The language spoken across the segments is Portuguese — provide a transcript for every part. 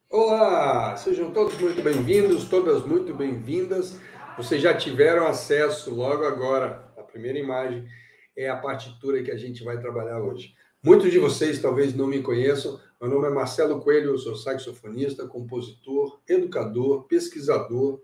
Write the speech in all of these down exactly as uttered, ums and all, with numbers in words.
Olá, sejam todos muito bem-vindos, todas muito bem-vindas. Vocês já tiveram acesso logo agora, a primeira imagem é a partitura que a gente vai trabalhar hoje. Muitos de vocês talvez não me conheçam, meu nome é Marcelo Coelho, eu sou saxofonista, compositor, educador, pesquisador,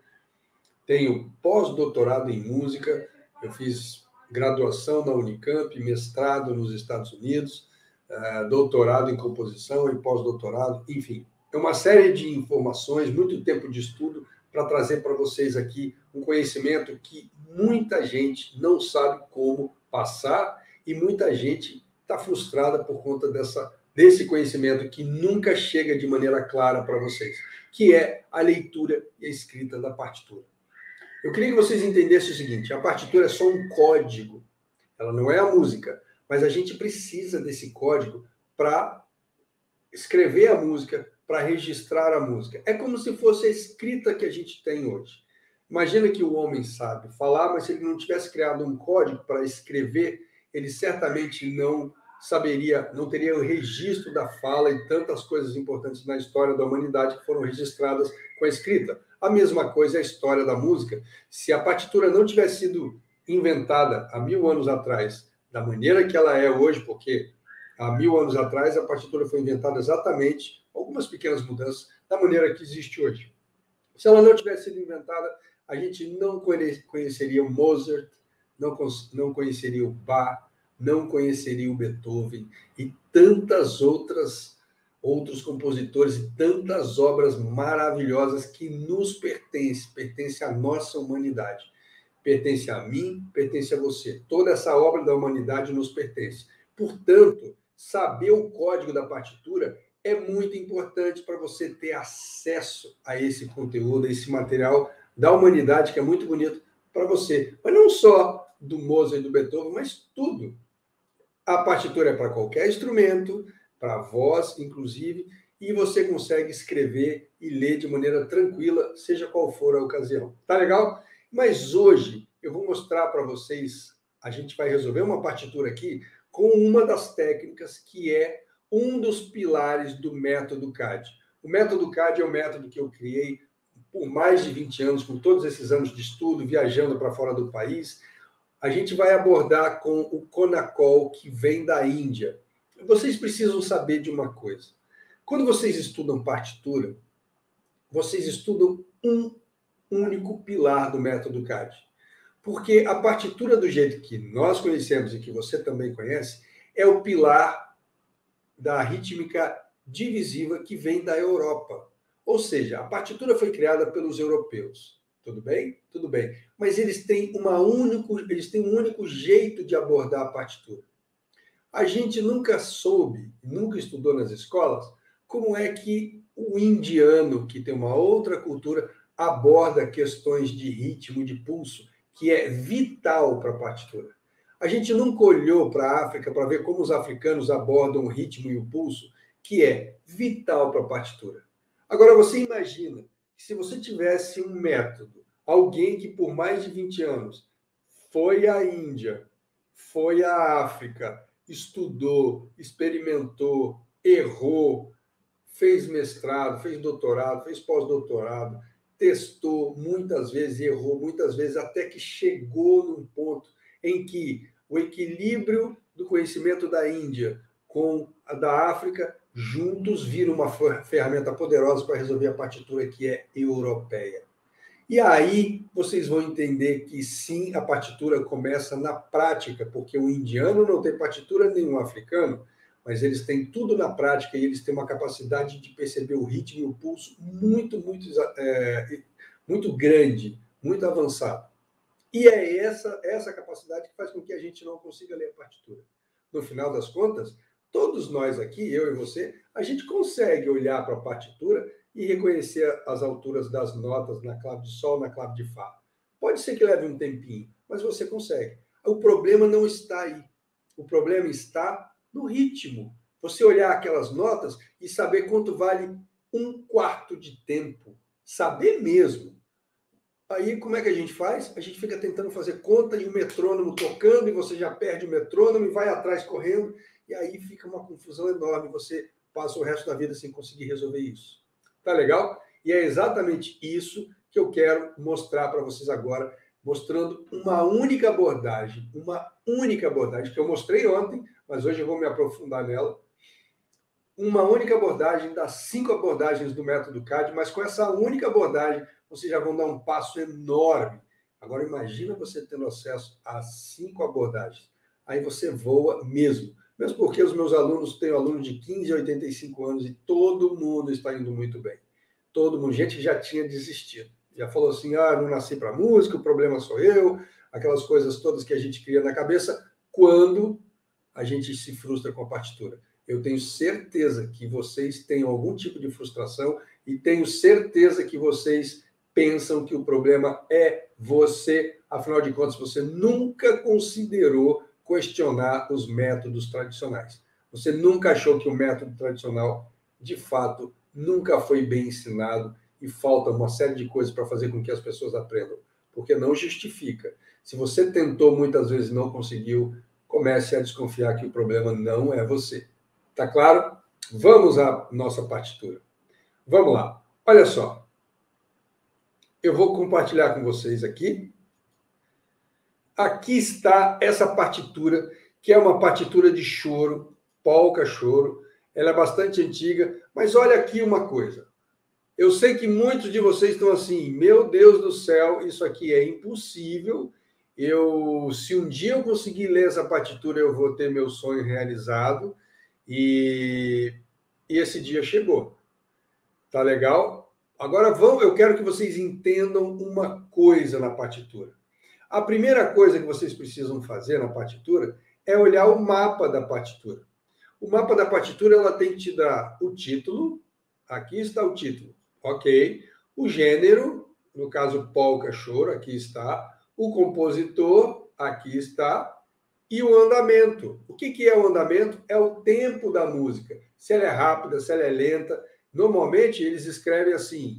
tenho pós-doutorado em música, eu fiz graduação na Unicamp, mestrado nos Estados Unidos, doutorado em composição e pós-doutorado, enfim. É uma série de informações, muito tempo de estudo para trazer para vocês aqui um conhecimento que muita gente não sabe como passar e muita gente está frustrada por conta dessa, desse conhecimento que nunca chega de maneira clara para vocês, que é a leitura e a escrita da partitura. Eu queria que vocês entendessem o seguinte, a partitura é só um código, ela não é a música, mas a gente precisa desse código para escrever a música, para registrar a música. É como se fosse a escrita que a gente tem hoje. Imagina que o homem sabe falar, mas se ele não tivesse criado um código para escrever, ele certamente não saberia, não teria o registro da fala e tantas coisas importantes na história da humanidade que foram registradas com a escrita. A mesma coisa é a história da música. Se a partitura não tivesse sido inventada há mil anos atrás, da maneira que ela é hoje, porque há mil anos atrás a partitura foi inventada exatamente, algumas pequenas mudanças, da maneira que existe hoje. Se ela não tivesse sido inventada, a gente não conheceria o Mozart, não, não conheceria o Bach, não conheceria o Beethoven e tantas outras outros compositores e tantas obras maravilhosas que nos pertencem, pertencem à nossa humanidade. Pertence a mim, pertence a você. Toda essa obra da humanidade nos pertence. Portanto, saber o código da partitura é muito importante para você ter acesso a esse conteúdo, a esse material da humanidade, que é muito bonito para você. Mas não só do Mozart e do Beethoven, mas tudo. A partitura é para qualquer instrumento, para voz, inclusive, e você consegue escrever e ler de maneira tranquila, seja qual for a ocasião. Tá legal? Mas hoje eu vou mostrar para vocês, a gente vai resolver uma partitura aqui com uma das técnicas que é um dos pilares do método C A D. O método C A D é o método que eu criei por mais de vinte anos, com todos esses anos de estudo, viajando para fora do país. A gente vai abordar com o Konakol, que vem da Índia. Vocês precisam saber de uma coisa. Quando vocês estudam partitura, vocês estudam um único pilar do método C A D. Porque a partitura do jeito que nós conhecemos e que você também conhece, é o pilar da rítmica divisiva que vem da Europa. Ou seja, a partitura foi criada pelos europeus. Tudo bem? Tudo bem. Mas eles têm, uma único, eles têm um único jeito de abordar a partitura. A gente nunca soube, nunca estudou nas escolas, como é que o indiano, que tem uma outra cultura, aborda questões de ritmo, de pulso, que é vital para a partitura. A gente nunca olhou para a África para ver como os africanos abordam o ritmo e o pulso, que é vital para a partitura. Agora, você imagina que se você tivesse um método, alguém que por mais de vinte anos foi à Índia, foi à África, estudou, experimentou, errou, fez mestrado, fez doutorado, fez pós-doutorado, testou muitas vezes, errou muitas vezes, até que chegou num ponto em que o equilíbrio do conhecimento da Índia com a da África juntos viram uma ferramenta poderosa para resolver a partitura que é europeia. E aí vocês vão entender que sim, a partitura começa na prática, porque o indiano não tem partitura nem o africano, mas eles têm tudo na prática e eles têm uma capacidade de perceber o ritmo e o pulso muito, muito, é, muito grande, muito avançado. E é essa, essa capacidade que faz com que a gente não consiga ler a partitura. No final das contas, todos nós aqui, eu e você, a gente consegue olhar para a partitura e reconhecer as alturas das notas na clave de sol, na clave de fá. Pode ser que leve um tempinho, mas você consegue. O problema não está aí. O problema está no ritmo. Você olhar aquelas notas e saber quanto vale um quarto de tempo. Saber mesmo. Aí, como é que a gente faz? A gente fica tentando fazer conta e o metrônomo tocando, e você já perde o metrônomo e vai atrás correndo, e aí fica uma confusão enorme. Você passa o resto da vida sem conseguir resolver isso. Tá legal? E é exatamente isso que eu quero mostrar para vocês agora, mostrando uma única abordagem, uma única abordagem que eu mostrei ontem, mas hoje eu vou me aprofundar nela. Uma única abordagem das cinco abordagens do método C A D, mas com essa única abordagem vocês já vão dar um passo enorme. Agora imagina você tendo acesso a cinco abordagens. Aí você voa mesmo. Mesmo porque os meus alunos, tenho alunos de quinze a oitenta e cinco anos e todo mundo está indo muito bem. Todo mundo, gente que já tinha desistido. Já falou assim, ah, não nasci para música, o problema sou eu, aquelas coisas todas que a gente cria na cabeça quando a gente se frustra com a partitura. Eu tenho certeza que vocês têm algum tipo de frustração e tenho certeza que vocês pensam que o problema é você. Afinal de contas, você nunca considerou questionar os métodos tradicionais. Você nunca achou que o método tradicional, de fato, nunca foi bem ensinado e falta uma série de coisas para fazer com que as pessoas aprendam, porque não justifica. Se você tentou muitas vezes e não conseguiu, comece a desconfiar que o problema não é você. Tá claro? Vamos à nossa partitura. Vamos lá. Olha só. Eu vou compartilhar com vocês aqui. Aqui está essa partitura, que é uma partitura de choro, polca choro. Ela é bastante antiga, mas olha aqui uma coisa. Eu sei que muitos de vocês estão assim, meu Deus do céu, isso aqui é impossível. Eu, se um dia eu conseguir ler essa partitura, eu vou ter meu sonho realizado. E, e esse dia chegou. Tá legal? Agora vamos, eu quero que vocês entendam uma coisa na partitura. A primeira coisa que vocês precisam fazer na partitura é olhar o mapa da partitura. O mapa da partitura ela tem que te dar o título, aqui está o título, ok? O gênero, no caso polca choro, aqui está. O compositor, aqui está. E o andamento. O que que é o andamento? É o tempo da música. Se ela é rápida, se ela é lenta. Normalmente eles escrevem assim,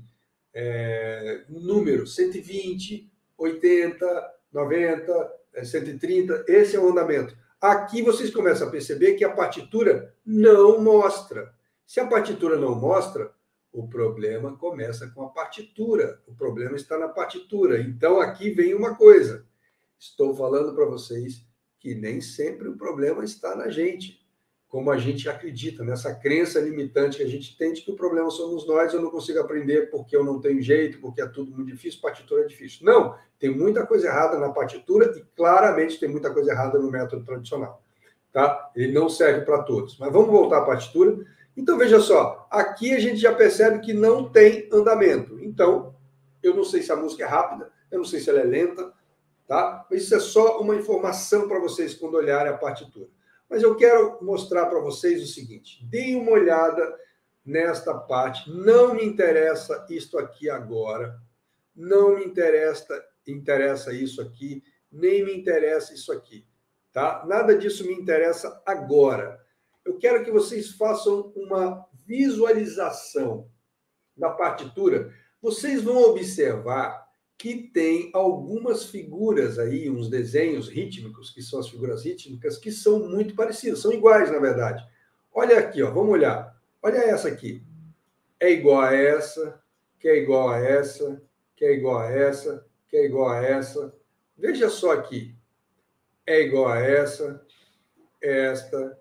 é, número cento e vinte, oitenta, noventa, cento e trinta. Esse é o andamento. Aqui vocês começam a perceber que a partitura não mostra. Se a partitura não mostra, o problema começa com a partitura. O problema está na partitura. Então aqui vem uma coisa. Estou falando para vocês que nem sempre o problema está na gente, como a gente acredita, nessa crença limitante que a gente tem de que o problema somos nós, eu não consigo aprender porque eu não tenho jeito, porque é tudo muito difícil, partitura é difícil. Não, tem muita coisa errada na partitura e claramente tem muita coisa errada no método tradicional. Tá? Ele não serve para todos. Mas vamos voltar à partitura. Então, veja só, aqui a gente já percebe que não tem andamento. Então, eu não sei se a música é rápida, eu não sei se ela é lenta, tá? Isso é só uma informação para vocês quando olharem a partitura. Mas eu quero mostrar para vocês o seguinte, deem uma olhada nesta parte, não me interessa isto aqui agora, não me interessa, interessa isso aqui, nem me interessa isso aqui, tá? Nada disso me interessa agora. Eu quero que vocês façam uma visualização da partitura. Vocês vão observar que tem algumas figuras aí, uns desenhos rítmicos, que são as figuras rítmicas, que são muito parecidas, são iguais, na verdade. Olha aqui, ó, vamos olhar. Olha essa aqui. É igual a essa, que é igual a essa, que é igual a essa, que é igual a essa. Veja só aqui. É igual a essa, esta,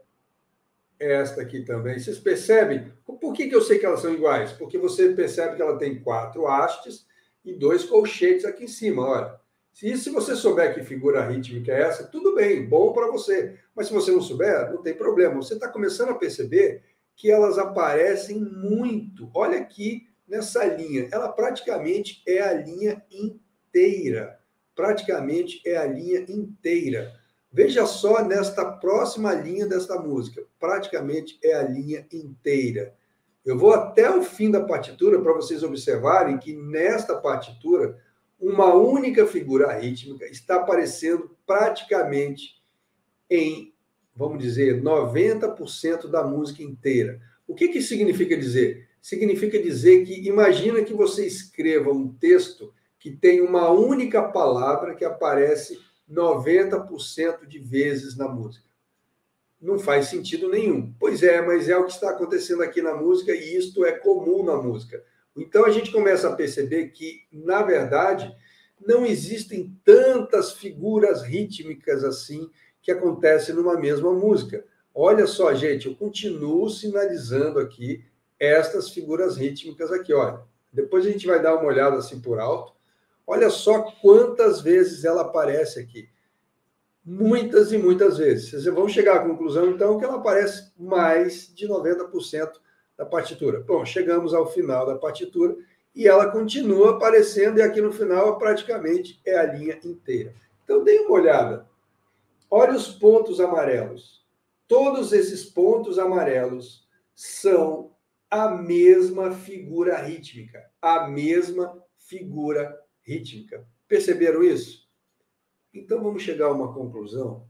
esta aqui também. Vocês percebem? Por que que eu sei que elas são iguais? Porque você percebe que ela tem quatro hastes e dois colchetes aqui em cima, olha. Se, se você souber que figura rítmica é essa, tudo bem, bom para você. Mas se você não souber, não tem problema. Você está começando a perceber que elas aparecem muito. Olha aqui nessa linha. Ela praticamente é a linha inteira. Praticamente é a linha inteira. Veja só nesta próxima linha desta música. Praticamente é a linha inteira. Eu vou até o fim da partitura para vocês observarem que nesta partitura uma única figura rítmica está aparecendo praticamente em, vamos dizer, noventa por cento da música inteira. O que que significa dizer? Significa dizer que imagina que você escreva um texto que tem uma única palavra que aparece noventa por cento de vezes na música. Não faz sentido nenhum. Pois é, mas é o que está acontecendo aqui na música e isto é comum na música. Então a gente começa a perceber que, na verdade, não existem tantas figuras rítmicas assim que acontecem numa mesma música. Olha só, gente, eu continuo sinalizando aqui estas figuras rítmicas aqui, olha. Depois a gente vai dar uma olhada assim por alto. Olha só quantas vezes ela aparece aqui. Muitas e muitas vezes. Vocês vão chegar à conclusão, então, que ela aparece mais de noventa por cento da partitura. Bom, chegamos ao final da partitura e ela continua aparecendo, e aqui no final praticamente é a linha inteira. Então, dê uma olhada. Olha os pontos amarelos. Todos esses pontos amarelos são a mesma figura rítmica. A mesma figura rítmica. Perceberam isso? Então, vamos chegar a uma conclusão.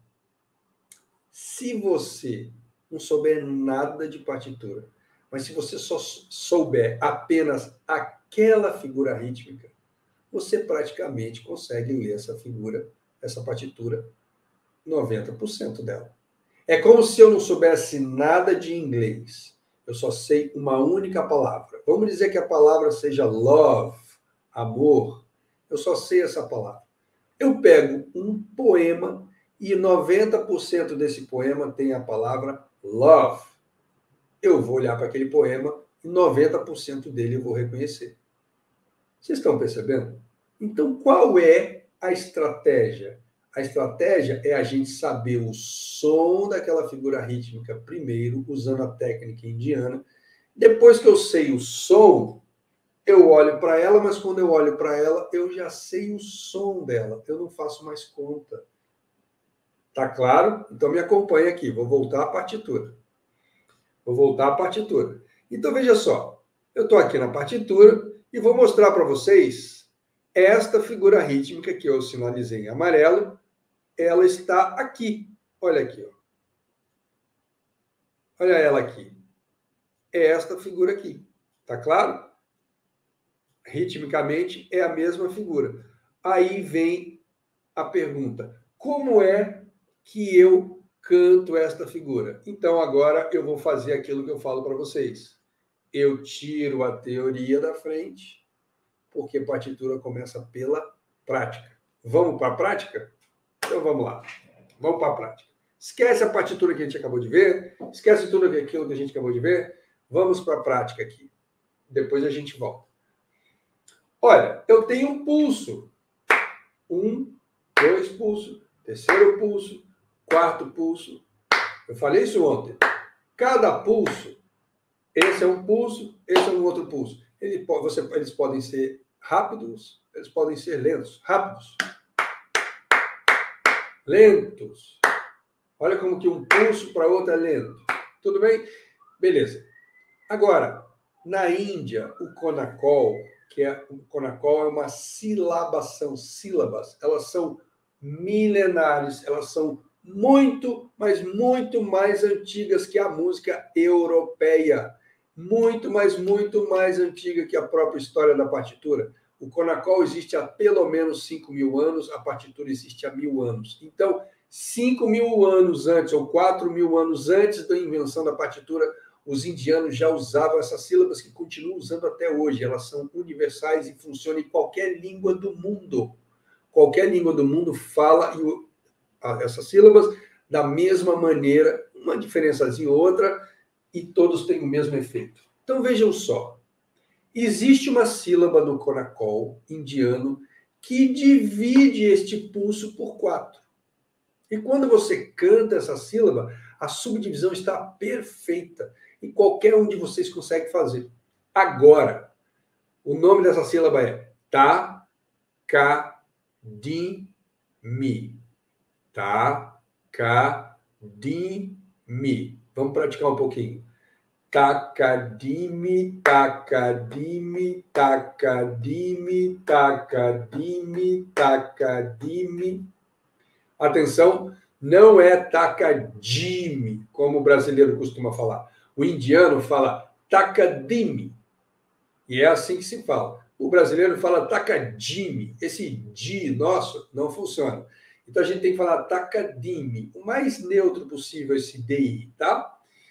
Se você não souber nada de partitura, mas se você só souber apenas aquela figura rítmica, você praticamente consegue ler essa figura, essa partitura, noventa por cento dela. É como se eu não soubesse nada de inglês. Eu só sei uma única palavra. Vamos dizer que a palavra seja love, amor. Eu só sei essa palavra. Eu pego um poema e noventa por cento desse poema tem a palavra love. Eu vou olhar para aquele poema e noventa por cento dele eu vou reconhecer. Vocês estão percebendo? Então, qual é a estratégia? A estratégia é a gente saber o som daquela figura rítmica primeiro, usando a técnica indiana. Depois que eu sei o som, eu olho para ela, mas quando eu olho para ela, eu já sei o som dela. Eu não faço mais conta. Tá claro? Então me acompanha aqui. Vou voltar à partitura. Vou voltar à partitura. Então veja só. Eu estou aqui na partitura e vou mostrar para vocês esta figura rítmica que eu sinalizei em amarelo. Ela está aqui. Olha aqui. Ó. Olha ela aqui. É esta figura aqui. Tá claro? Ritmicamente é a mesma figura. Aí vem a pergunta: como é que eu canto esta figura? Então agora eu vou fazer aquilo que eu falo para vocês. Eu tiro a teoria da frente, porque a partitura começa pela prática. Vamos para a prática? Então vamos lá. Vamos para a prática. Esquece a partitura que a gente acabou de ver, esquece tudo aquilo que a gente acabou de ver. Vamos para a prática aqui. Depois a gente volta. Olha, eu tenho um pulso. Um, dois pulsos, terceiro pulso, quarto pulso. Eu falei isso ontem. Cada pulso, esse é um pulso, esse é um outro pulso. Ele pode, você, eles podem ser rápidos, eles podem ser lentos. Rápidos. Lentos. Olha como que um pulso para outro é lento. Tudo bem? Beleza. Agora, na Índia, o Konakol, que é o Konakol é uma silabação, sílabas, elas são milenares, elas são muito, mas muito mais antigas que a música europeia, muito, mas muito mais antiga que a própria história da partitura. O Konakol existe há pelo menos cinco mil anos, a partitura existe há mil anos. Então, cinco mil anos antes, ou quatro mil anos antes da invenção da partitura, os indianos já usavam essas sílabas que continuam usando até hoje. Elas são universais e funcionam em qualquer língua do mundo. Qualquer língua do mundo fala essas sílabas da mesma maneira, uma diferençazinha ou outra, e todos têm o mesmo efeito. Então vejam só. Existe uma sílaba no Konakol indiano que divide este pulso por quatro. E quando você canta essa sílaba, a subdivisão está perfeita. E qualquer um de vocês consegue fazer. Agora, o nome dessa sílaba é ta, ka, di, mi. Ta, ka, di, mi. Vamos praticar um pouquinho. Takadimi, takadimi, takadimi, takadimi, takadimi. Atenção, não é takadimi, como o brasileiro costuma falar. O indiano fala takadimi. E é assim que se fala. O brasileiro fala takadimi. Esse di nosso não funciona. Então a gente tem que falar takadimi. O mais neutro possível esse di, tá?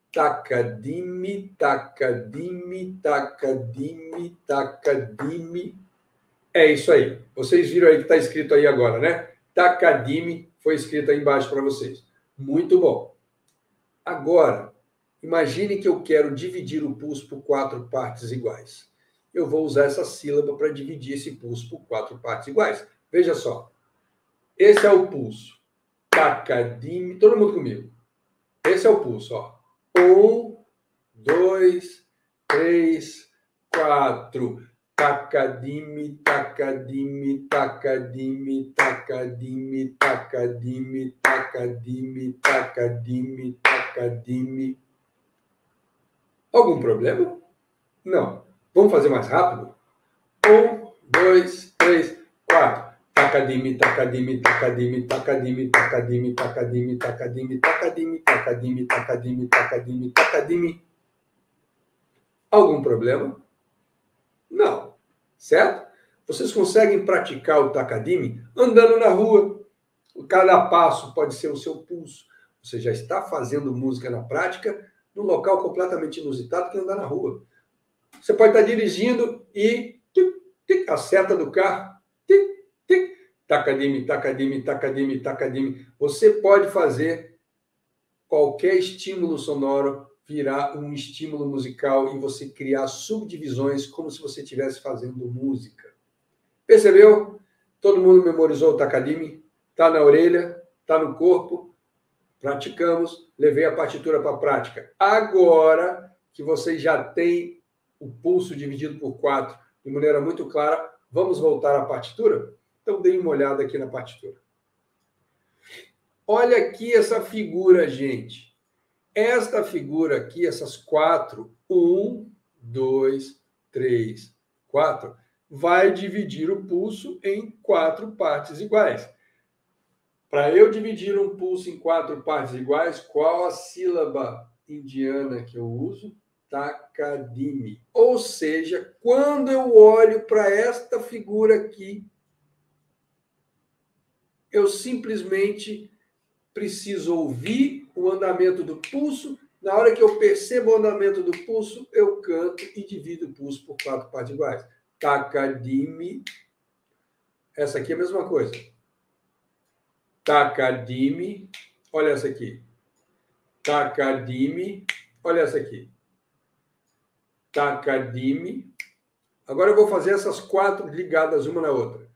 Tacadimi, tacadimi, tacadimi, tacadimi. É isso aí. Vocês viram aí que está escrito aí agora, né? Tacadimi foi escrito aí embaixo para vocês. Muito bom. Agora, imagine que eu quero dividir o pulso por quatro partes iguais. Eu vou usar essa sílaba para dividir esse pulso por quatro partes iguais. Veja só. Esse é o pulso. Tacadimi. Todo mundo comigo. Esse é o pulso, ó. Um, dois, três, quatro. Tacadimi, tacadimi, tacadimi, tacadimi, tacadimi, tacadimi, tacadimi, tacadimi. Algum problema? Não. Vamos fazer mais rápido? Um, dois, três, quatro. Tacadimi, tacadimi, tacadimi, tacadimi, tacadimi, tacadimi, tacadimi, tacadimi, tacadimi, tacadimi, tacadimi, tacadimi. Algum problema? Não. Certo? Vocês conseguem praticar o tacadimi andando na rua. Cada passo pode ser o seu pulso. Você já está fazendo música na prática num local completamente inusitado que é andar na rua. Você pode estar dirigindo e tic, tic, a seta do carro, tic, tic, tacadimi, tacadimi, tacadimi, tacadimi. Você pode fazer qualquer estímulo sonoro virar um estímulo musical e você criar subdivisões como se você estivesse fazendo música. Percebeu? Todo mundo memorizou o tacadimi? Está na orelha? Está no corpo? Praticamos, levei a partitura para a prática. Agora que vocês já têm o pulso dividido por quatro de maneira muito clara, vamos voltar à partitura? Então, deem uma olhada aqui na partitura. Olha aqui essa figura, gente. Esta figura aqui, essas quatro, um, dois, três, quatro, vai dividir o pulso em quatro partes iguais. Para eu dividir um pulso em quatro partes iguais, qual a sílaba indiana que eu uso? Tacadimi. Ou seja, quando eu olho para esta figura aqui, eu simplesmente preciso ouvir o andamento do pulso. Na hora que eu percebo o andamento do pulso, eu canto e divido o pulso por quatro partes iguais. Tacadimi. Essa aqui é a mesma coisa. Tacadimi. Olha essa aqui. Tacadimi. Olha essa aqui. Tacadimi. Agora eu vou fazer essas quatro ligadas uma na outra.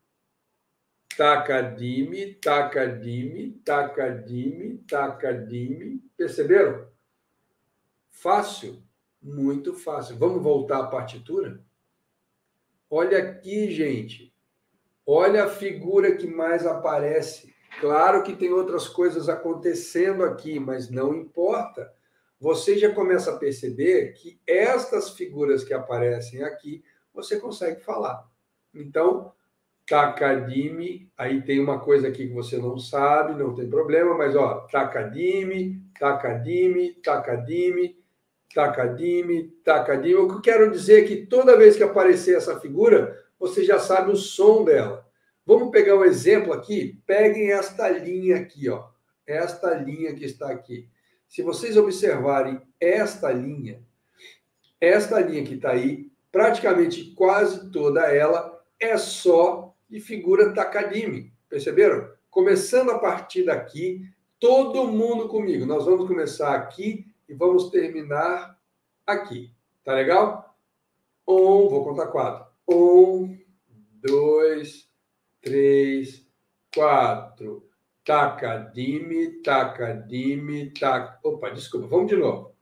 Tacadimi, tacadimi, tacadimi, tacadimi. Perceberam? Fácil? Muito fácil. Vamos voltar à partitura? Olha aqui, gente. Olha a figura que mais aparece. Claro que tem outras coisas acontecendo aqui, mas não importa. Você já começa a perceber que estas figuras que aparecem aqui, você consegue falar. Então, tacadimi, aí tem uma coisa aqui que você não sabe, não tem problema, mas ó, tacadimi, tacadimi, tacadimi, tacadimi, tacadimi. O que eu quero dizer é que toda vez que aparecer essa figura, você já sabe o som dela. Vamos pegar um exemplo aqui? Peguem esta linha aqui, ó. Esta linha que está aqui. Se vocês observarem esta linha, esta linha que está aí, praticamente quase toda ela é só de figura tacadimi. Perceberam? Começando a partir daqui, todo mundo comigo. Nós vamos começar aqui e vamos terminar aqui. Tá legal? Um, vou contar quatro. Um, dois, três, quatro. Tacadimi, tacadimi, tac... Opa, desculpa, vamos de novo.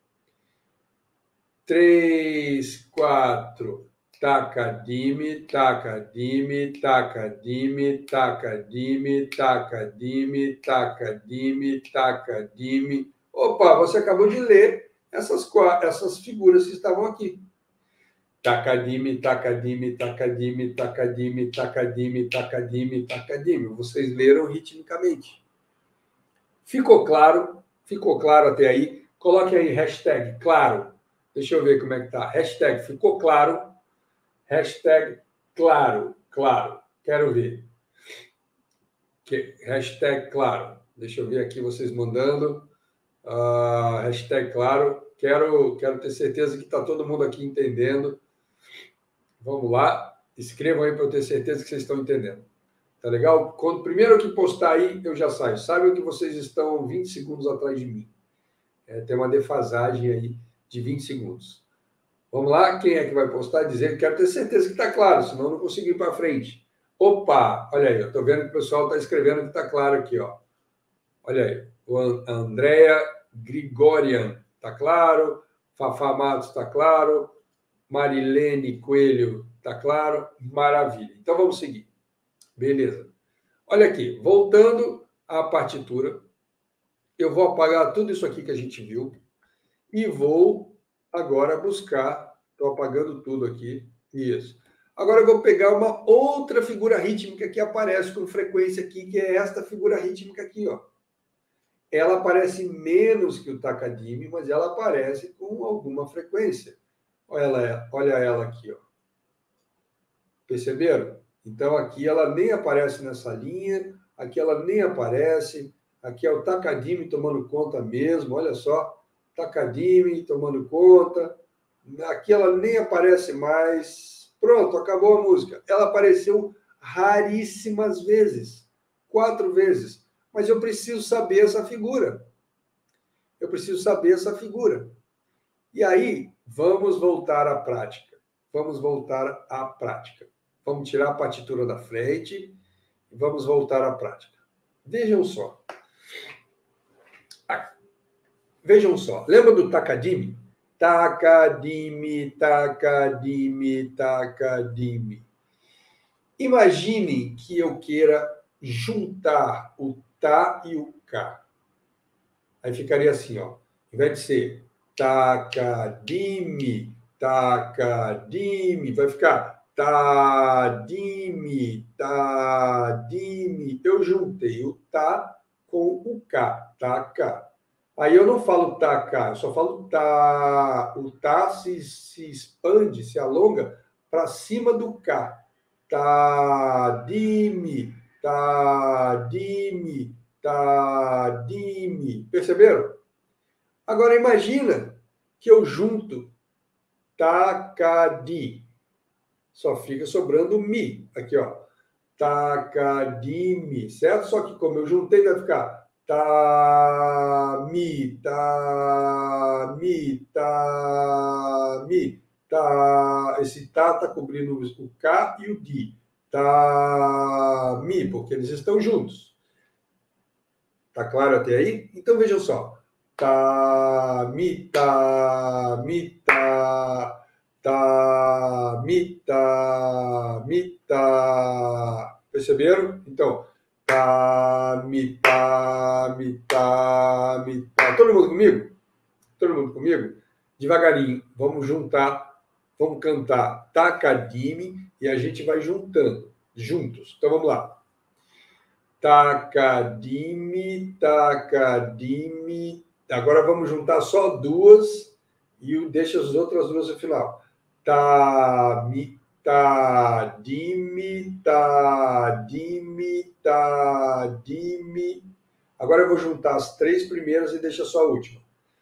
Três, quatro. Tacadimi, tacadimi, tacadimi, tacadimi, tacadimi, tacadimi, tacadimi. Opa, você acabou de ler essas, essas figuras que estavam aqui. Tacadimi, tacadimi, tacadimi, tacadimi, tacadimi, tacadimi, tacadimi. Vocês leram ritmicamente. Ficou claro? Ficou claro até aí? Coloque aí hashtag claro. Deixa eu ver como é que tá. Hashtag ficou claro. Hashtag claro, claro. Quero ver. Que, hashtag claro. Deixa eu ver aqui vocês mandando. Uh, hashtag claro. Quero, quero ter certeza que está todo mundo aqui entendendo. Vamos lá. Escrevam aí para eu ter certeza que vocês estão entendendo. Tá legal? Quando primeiro que postar aí, eu já saio. Saibam que vocês estão vinte segundos atrás de mim. É, tem uma defasagem aí de vinte segundos. Vamos lá? Quem é que vai postar? Dizer que quero ter certeza que está claro, senão eu não consigo ir para frente. Opa! Olha aí, eu estou vendo que o pessoal está escrevendo que está claro aqui, ó. Olha aí. O Andréa Grigorian está claro. Fafá Matos está claro. Marilene Coelho está claro. Maravilha. Então vamos seguir. Beleza. Olha aqui, voltando à partitura, eu vou apagar tudo isso aqui que a gente viu e vou agora buscar, estou apagando tudo aqui, isso. Agora eu vou pegar uma outra figura rítmica que aparece com frequência aqui, que é esta figura rítmica aqui, ó. Ela aparece menos que o takadimi, mas ela aparece com alguma frequência. Olha ela, olha ela aqui, ó. Perceberam? Então, aqui ela nem aparece nessa linha, aqui ela nem aparece, aqui é o takadimi tomando conta mesmo, olha só, takadimi tomando conta, aqui ela nem aparece mais, pronto, acabou a música. Ela apareceu raríssimas vezes, quatro vezes, mas eu preciso saber essa figura, eu preciso saber essa figura. E aí, vamos voltar à prática, vamos voltar à prática. Vamos tirar a partitura da frente e vamos voltar à prática. Vejam só. Ah, vejam só. Lembra do takadimi? Takadimi, takadimi, takadimi. Imagine que eu queira juntar o ta e o ka. Aí ficaria assim, ó. Ao invés de ser takadimi, takadimi, vai ficar tadimi, tadimi. Eu juntei o tá com o cá, taca. Aí eu não falo taca, eu só falo tá. O tá se, se expande, se alonga para cima do cá. Tadimi, tadimi, tadimi. Perceberam? Agora imagina que eu junto takadi. Só fica sobrando o mi. Aqui, ó. Takadimi, certo? Só que como eu juntei, vai ficar ta-mi, ta-mi, ta-mi, ta. Esse tá está cobrindo o K e o di. Ta-mi, porque eles estão juntos. Tá claro até aí? Então vejam só. Ta-mi, ta-mi, ta. Tá, mita, mita. Perceberam? Então, tá, mita, mita, mita. Todo mundo comigo? Todo mundo comigo? Devagarinho, vamos juntar, vamos cantar takadimi e a gente vai juntando, juntos. Então vamos lá. Takadimi, takadimi. Agora vamos juntar só duas e deixa as outras duas no final. Ta, mi, ta, di, mi, ta, di, mi, ta, di, mi. Agora eu vou juntar as três primeiras e deixa só a última.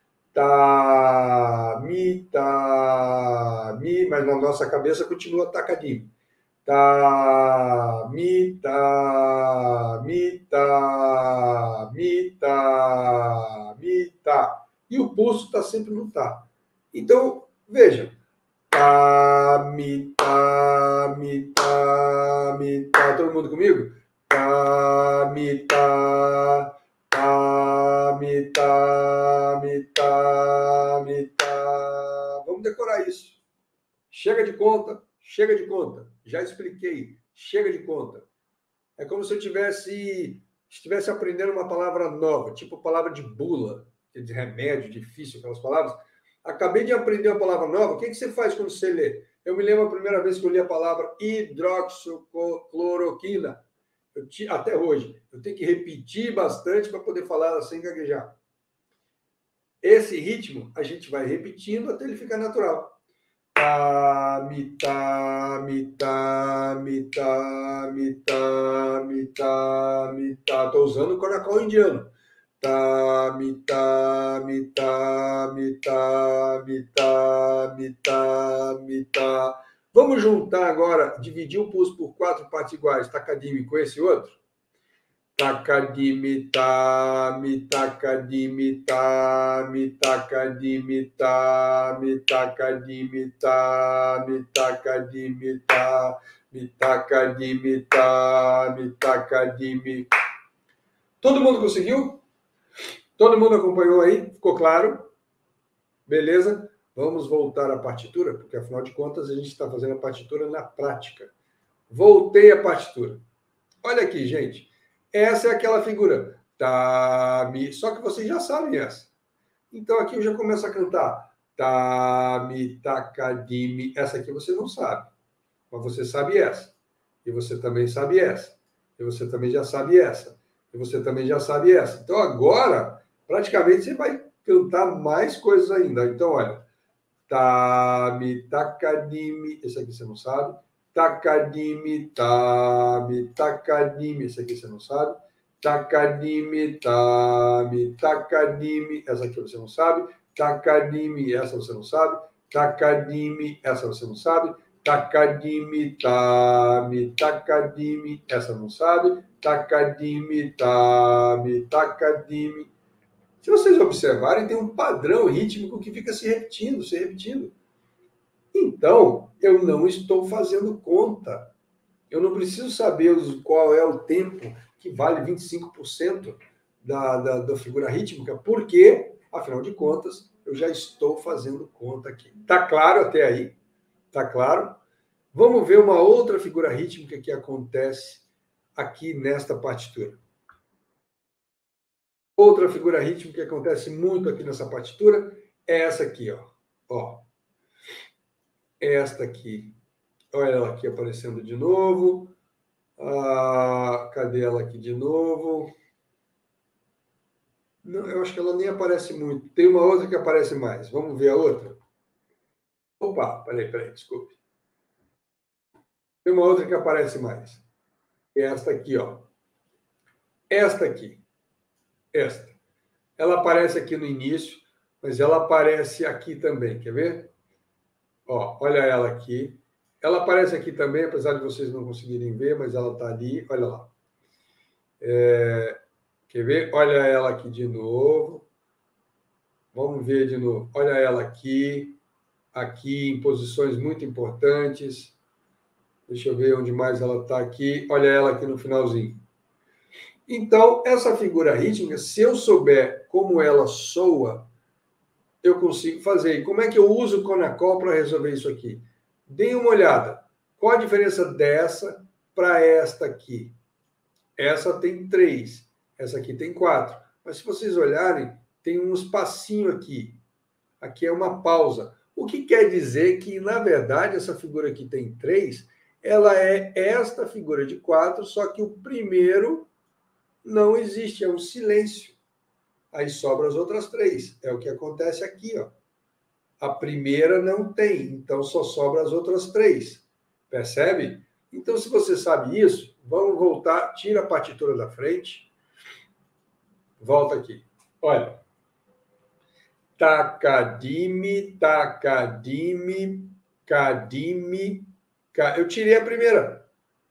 Ta, mi, ta, mi, mas na nossa cabeça continua takadimi. Ta, mi, ta, mi, ta, mi, ta, mi, ta. E o pulso está sempre no tá. Então, veja. Tá, mi, tá, mi, tá, mi, tá. Todo mundo comigo? Tá, mi, tá, tá, mi, tá, mi, tá, mi, tá. Vamos decorar isso. Chega de conta, chega de conta. Já expliquei. Chega de conta. É como se eu tivesse, estivesse aprendendo uma palavra nova, tipo palavra de bula, de remédio, difícil, aquelas palavras. Acabei de aprender uma palavra nova. O que, que você faz quando você lê? Eu me lembro a primeira vez que eu li a palavra hidroxicloroquina. Eu te, até hoje. Eu tenho que repetir bastante para poder falar sem gaguejar. Esse ritmo a gente vai repetindo até ele ficar natural. Tá, mi, tá, mi, tá, mi, tá, mi, tá, mi, tá, mi, tá. Estou usando o caracol indiano. tá, mi, tá, mi, tá, mi, tá, mi, tá, mi, tá, mi, tá. Vamos juntar agora, dividir o pulso por quatro partes iguais, tacadimi com esse outro? Tacadimi, tá, mi, tacadimi, tá, mi, tacadimi, tá, mi, tacadimi, tá, mi, tacadimi, tá, mi, tacadimi, tá, mi, tacadimi. Todo mundo conseguiu? Todo mundo acompanhou aí? Ficou claro? Beleza? Vamos voltar à partitura, porque afinal de contas a gente está fazendo a partitura na prática. Voltei à partitura. Olha aqui, gente. Essa é aquela figura. Tá, mi. Só que vocês já sabem essa. Então aqui eu já começo a cantar. Tá, mi, taca, di, mi. Essa aqui você não sabe. Mas você sabe essa. E você também sabe essa. E você também já sabe essa. E você também já sabe essa. Então agora, praticamente, você vai cantar mais coisas ainda. Então, olha. Tá, mi, taca, di, mi. Esse aqui você não sabe. Takadimi, tami, takadimi. Esse aqui você não sabe. Takadimi, tami, takadimi. Essa aqui você não sabe. Takadimi, essa você não sabe. Takadimi, essa você não sabe. Takadimi, tami, takadimi. Essa não sabe. Takadimi, tami, takadimi. Se vocês observarem, tem um padrão rítmico que fica se repetindo, se repetindo. Então, eu não estou fazendo conta. Eu não preciso saber qual é o tempo que vale vinte e cinco por cento da, da, da figura rítmica, porque, afinal de contas, eu já estou fazendo conta aqui. Tá claro até aí? Tá claro? Vamos ver uma outra figura rítmica que acontece aqui nesta partitura. Outra figura rítmica que acontece muito aqui nessa partitura é essa aqui, ó. Ó. Esta aqui. Olha ela aqui aparecendo de novo. Ah, cadê ela aqui de novo? Não, eu acho que ela nem aparece muito. Tem uma outra que aparece mais. Vamos ver a outra? Opa, peraí, peraí, desculpe. Tem uma outra que aparece mais. Esta aqui, ó. Esta aqui. Esta. Ela aparece aqui no início, mas ela aparece aqui também. Quer ver? Ó, olha ela aqui. Ela aparece aqui também, apesar de vocês não conseguirem ver, mas ela está ali. Olha lá. É, quer ver? Olha ela aqui de novo. Vamos ver de novo. Olha ela aqui. Aqui em posições muito importantes. Deixa eu ver onde mais ela está aqui. Olha ela aqui no finalzinho. Então, essa figura rítmica, se eu souber como ela soa, eu consigo fazer. E como é que eu uso o Conacol para resolver isso aqui? Deem uma olhada. Qual a diferença dessa para esta aqui? Essa tem três, essa aqui tem quatro. Mas se vocês olharem, tem um espacinho aqui. Aqui é uma pausa. O que quer dizer que, na verdade, essa figura aqui tem três, ela é esta figura de quatro, só que o primeiro não existe, é um silêncio. Aí sobram as outras três. É o que acontece aqui, ó. A primeira não tem, então só sobra as outras três. Percebe? Então, se você sabe isso, vamos voltar, tira a partitura da frente. Volta aqui. Olha. Tacadimi, tacadimi, cadimi. Ca... Eu tirei a primeira.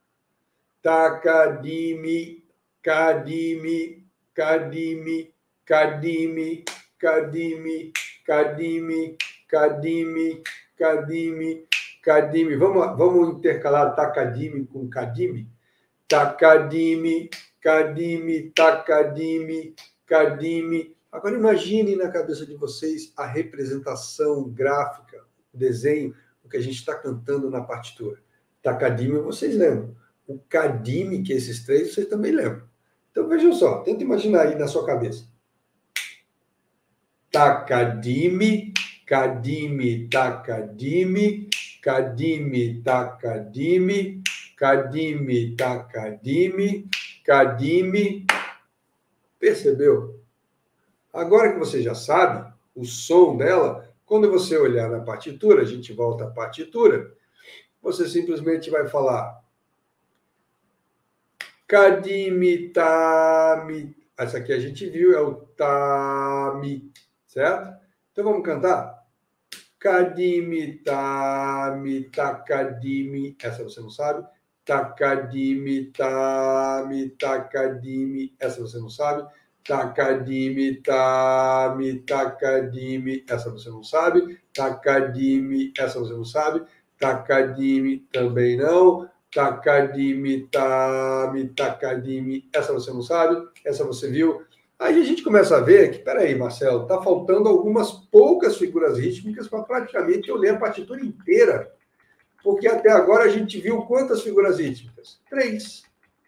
Tacadimi, cadimi, cadimi, cadimi, cadimi, cadimi, cadimi, cadimi, cadimi. Vamos, vamos intercalar tacadimi com cadimi? Tacadimi, cadimi, tacadimi, cadimi. Agora imagine na cabeça de vocês a representação gráfica, o desenho, o que a gente está cantando na partitura. Tacadimi vocês lembram. O cadimi, que é esses três, vocês também lembram. Então vejam só, tenta imaginar aí na sua cabeça. Tacadimi, cadimi, tacadimi, cadimi, tacadimi, cadimi, tacadimi, cadimi. Percebeu? Agora que você já sabe o som dela, quando você olhar na partitura, a gente volta à partitura, você simplesmente vai falar cadimi, tami. essa aqui a gente viu, é o tá, mi, certo? Então vamos cantar? Cadimi, tá, mi, tacadimi. Essa você não sabe? Tacadimi, tá, mi, tacadimi. Essa você não sabe? Tacadimi, tá, mi, tacadimi. Essa você não sabe? Tacadimi. Essa você não sabe? Tacadimi também não. Takadimi, tami, takadimi. Essa você não sabe? Essa você viu? Aí a gente começa a ver que, peraí, Marcelo, tá faltando algumas poucas figuras rítmicas para praticamente eu ler a partitura inteira. Porque até agora a gente viu quantas figuras rítmicas? Três.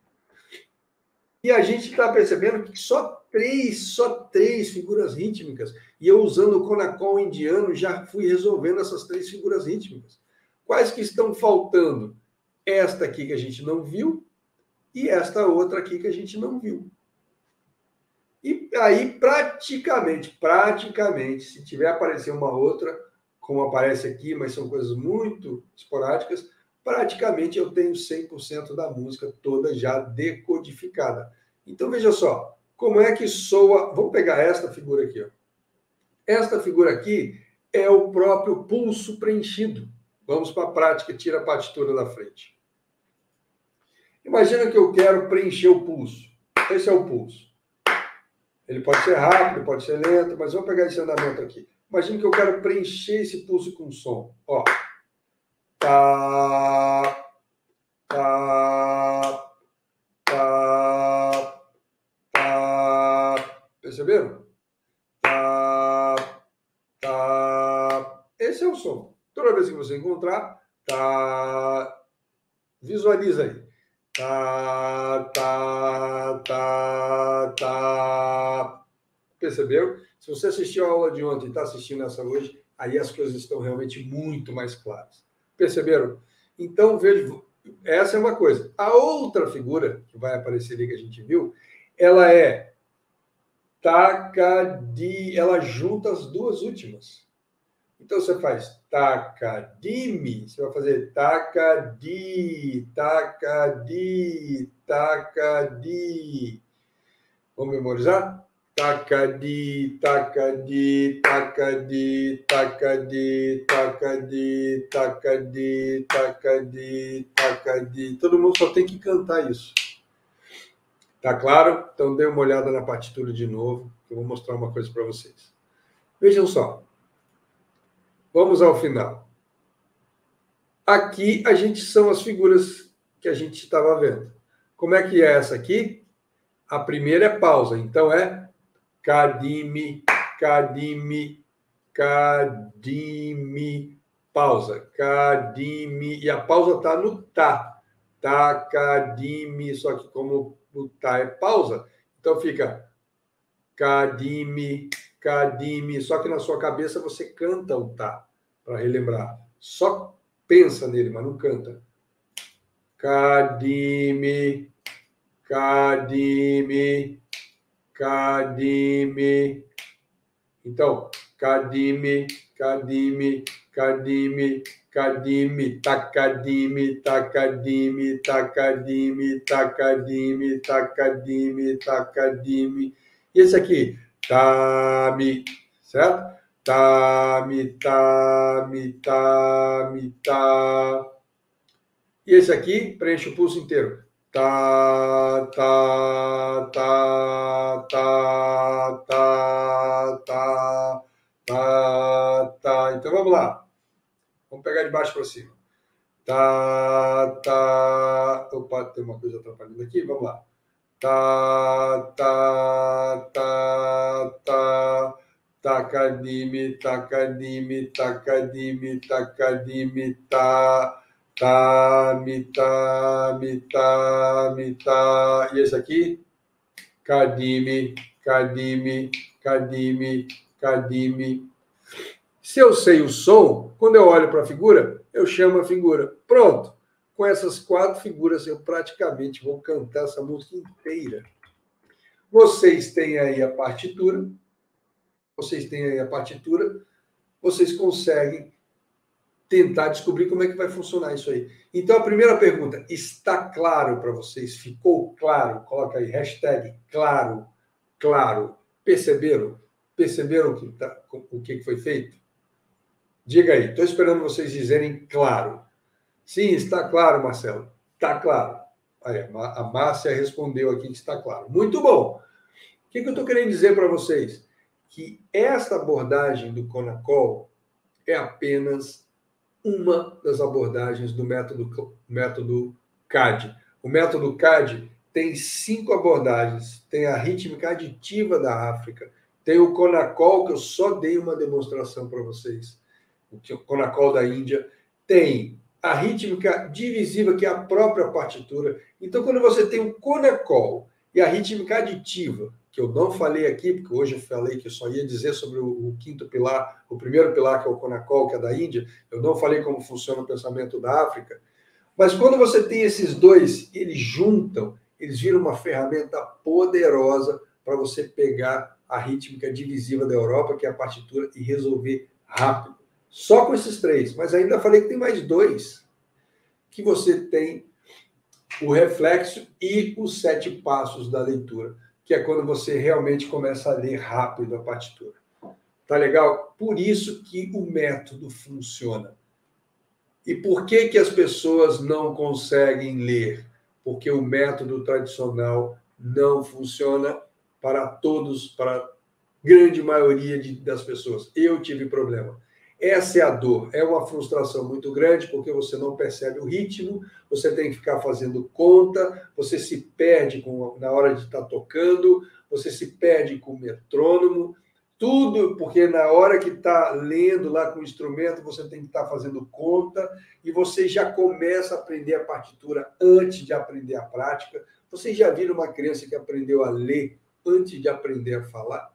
E a gente está percebendo que só três, só três figuras rítmicas. E eu, usando o Conacol indiano, já fui resolvendo essas três figuras rítmicas. Quais que estão faltando? Esta aqui que a gente não viu e esta outra aqui que a gente não viu. E aí, praticamente, praticamente, se tiver aparecer uma outra, como aparece aqui, mas são coisas muito esporádicas, praticamente eu tenho cem por cento da música toda já decodificada. Então, veja só, como é que soa... Vamos pegar esta figura aqui, ó. Esta figura aqui é o próprio pulso preenchido. Vamos para a prática, tira a partitura da frente. Imagina que eu quero preencher o pulso. Esse é o pulso. Ele pode ser rápido, pode ser lento, mas vamos pegar esse andamento aqui. Imagina que eu quero preencher esse pulso com som. Ó. Tá, tá, tá, tá. Perceberam? Tá, tá. Esse é o som. Toda vez que você encontrar, tá. Visualiza aí. Tá, tá, tá, tá. Percebeu? Se você assistiu a aula de ontem e está assistindo essa hoje, aí as coisas estão realmente muito mais claras. Perceberam? Então, veja, essa é uma coisa. A outra figura que vai aparecer ali que a gente viu, ela é tacadi, ela junta as duas últimas. Então, você faz tacadimi, você vai fazer tacadi, tacadi, tacadi. Vamos memorizar? Tacadi, tacadi, tacadi, tacadi, tacadi, tacadi, tacadi, tacadi. Todo mundo só tem que cantar isso. Tá claro? Então, dê uma olhada na partitura de novo, que eu vou mostrar uma coisa para vocês. Vejam só. Vamos ao final. Aqui a gente são as figuras que a gente estava vendo. Como é que é essa aqui? A primeira é pausa, então é cadimi, cadimi, cadimi, pausa, cadimi, e a pausa está no tá, tá, cadimi, só que como o tá é pausa, então fica cadimi, cadimi, só que na sua cabeça você canta o tá, para relembrar. Só pensa nele, mas não canta. Cadimi, cadimi, cadimi. Então, cadimi, cadimi, cadimi, cadimi, tacadimi, tacadimi, tacadimi, tacadimi, tacadimi, tacadimi. E esse aqui? Tami, certo? Tami, tami, tami, tá. E esse aqui, preenche o pulso inteiro. Tá, tá, tá, tá, tá, tá, tá, tá. Então vamos lá. Vamos pegar de baixo para cima. Tá, tá. Opa, tem uma coisa atrapalhando aqui. Vamos lá. Tá, tá, tá, tá. Tacadimi, tacadimi, tacadimi, tacadimi, tá. Tá, mi, tá, mi, tá, mi, tá. E esse aqui? Cadime, cadime, cadime, cadime. Se eu sei o som, quando eu olho para a figura, eu chamo a figura. Pronto. Com essas quatro figuras, eu praticamente vou cantar essa música inteira. Vocês têm aí a partitura. Vocês têm aí a partitura. Vocês conseguem tentar descobrir como é que vai funcionar isso aí. Então, a primeira pergunta, está claro para vocês? Ficou claro? Coloca aí, hashtag claro. claro. Perceberam? Perceberam que tá, o que foi feito? Diga aí, estou esperando vocês dizerem claro. Sim, está claro, Marcelo. Está claro. Aí, a Márcia respondeu aqui que está claro. Muito bom. O que, que eu estou querendo dizer para vocês? Que esta abordagem do CONACOL é apenas uma das abordagens do método, método C A D. O método C A D tem cinco abordagens. Tem a rítmica aditiva da África, tem o CONACOL, que eu só dei uma demonstração para vocês, o CONACOL da Índia, tem a rítmica divisiva, que é a própria partitura. Então, quando você tem o CONACOL e a rítmica aditiva, que eu não falei aqui, porque hoje eu falei que eu só ia dizer sobre o, o quinto pilar, o primeiro pilar, que é o CONACOL, que é da Índia, eu não falei como funciona o pensamento da África, mas quando você tem esses dois, eles juntam, eles viram uma ferramenta poderosa para você pegar a rítmica divisiva da Europa, que é a partitura, e resolver rápido. Só com esses três, mas ainda falei que tem mais dois, que você tem o reflexo e os sete passos da leitura, que é quando você realmente começa a ler rápido a partitura. Tá legal? Por isso que o método funciona. E por que que as pessoas não conseguem ler? Porque o método tradicional não funciona para todos, para a grande maioria de, das pessoas. Eu tive problema. Essa é a dor, é uma frustração muito grande, porque você não percebe o ritmo, você tem que ficar fazendo conta, você se perde com, na hora de estar tocando, você se perde com o metrônomo, tudo, porque na hora que está lendo lá com o instrumento, você tem que estar fazendo conta, e você já começa a aprender a partitura antes de aprender a prática. Vocês já viram uma criança que aprendeu a ler antes de aprender a falar?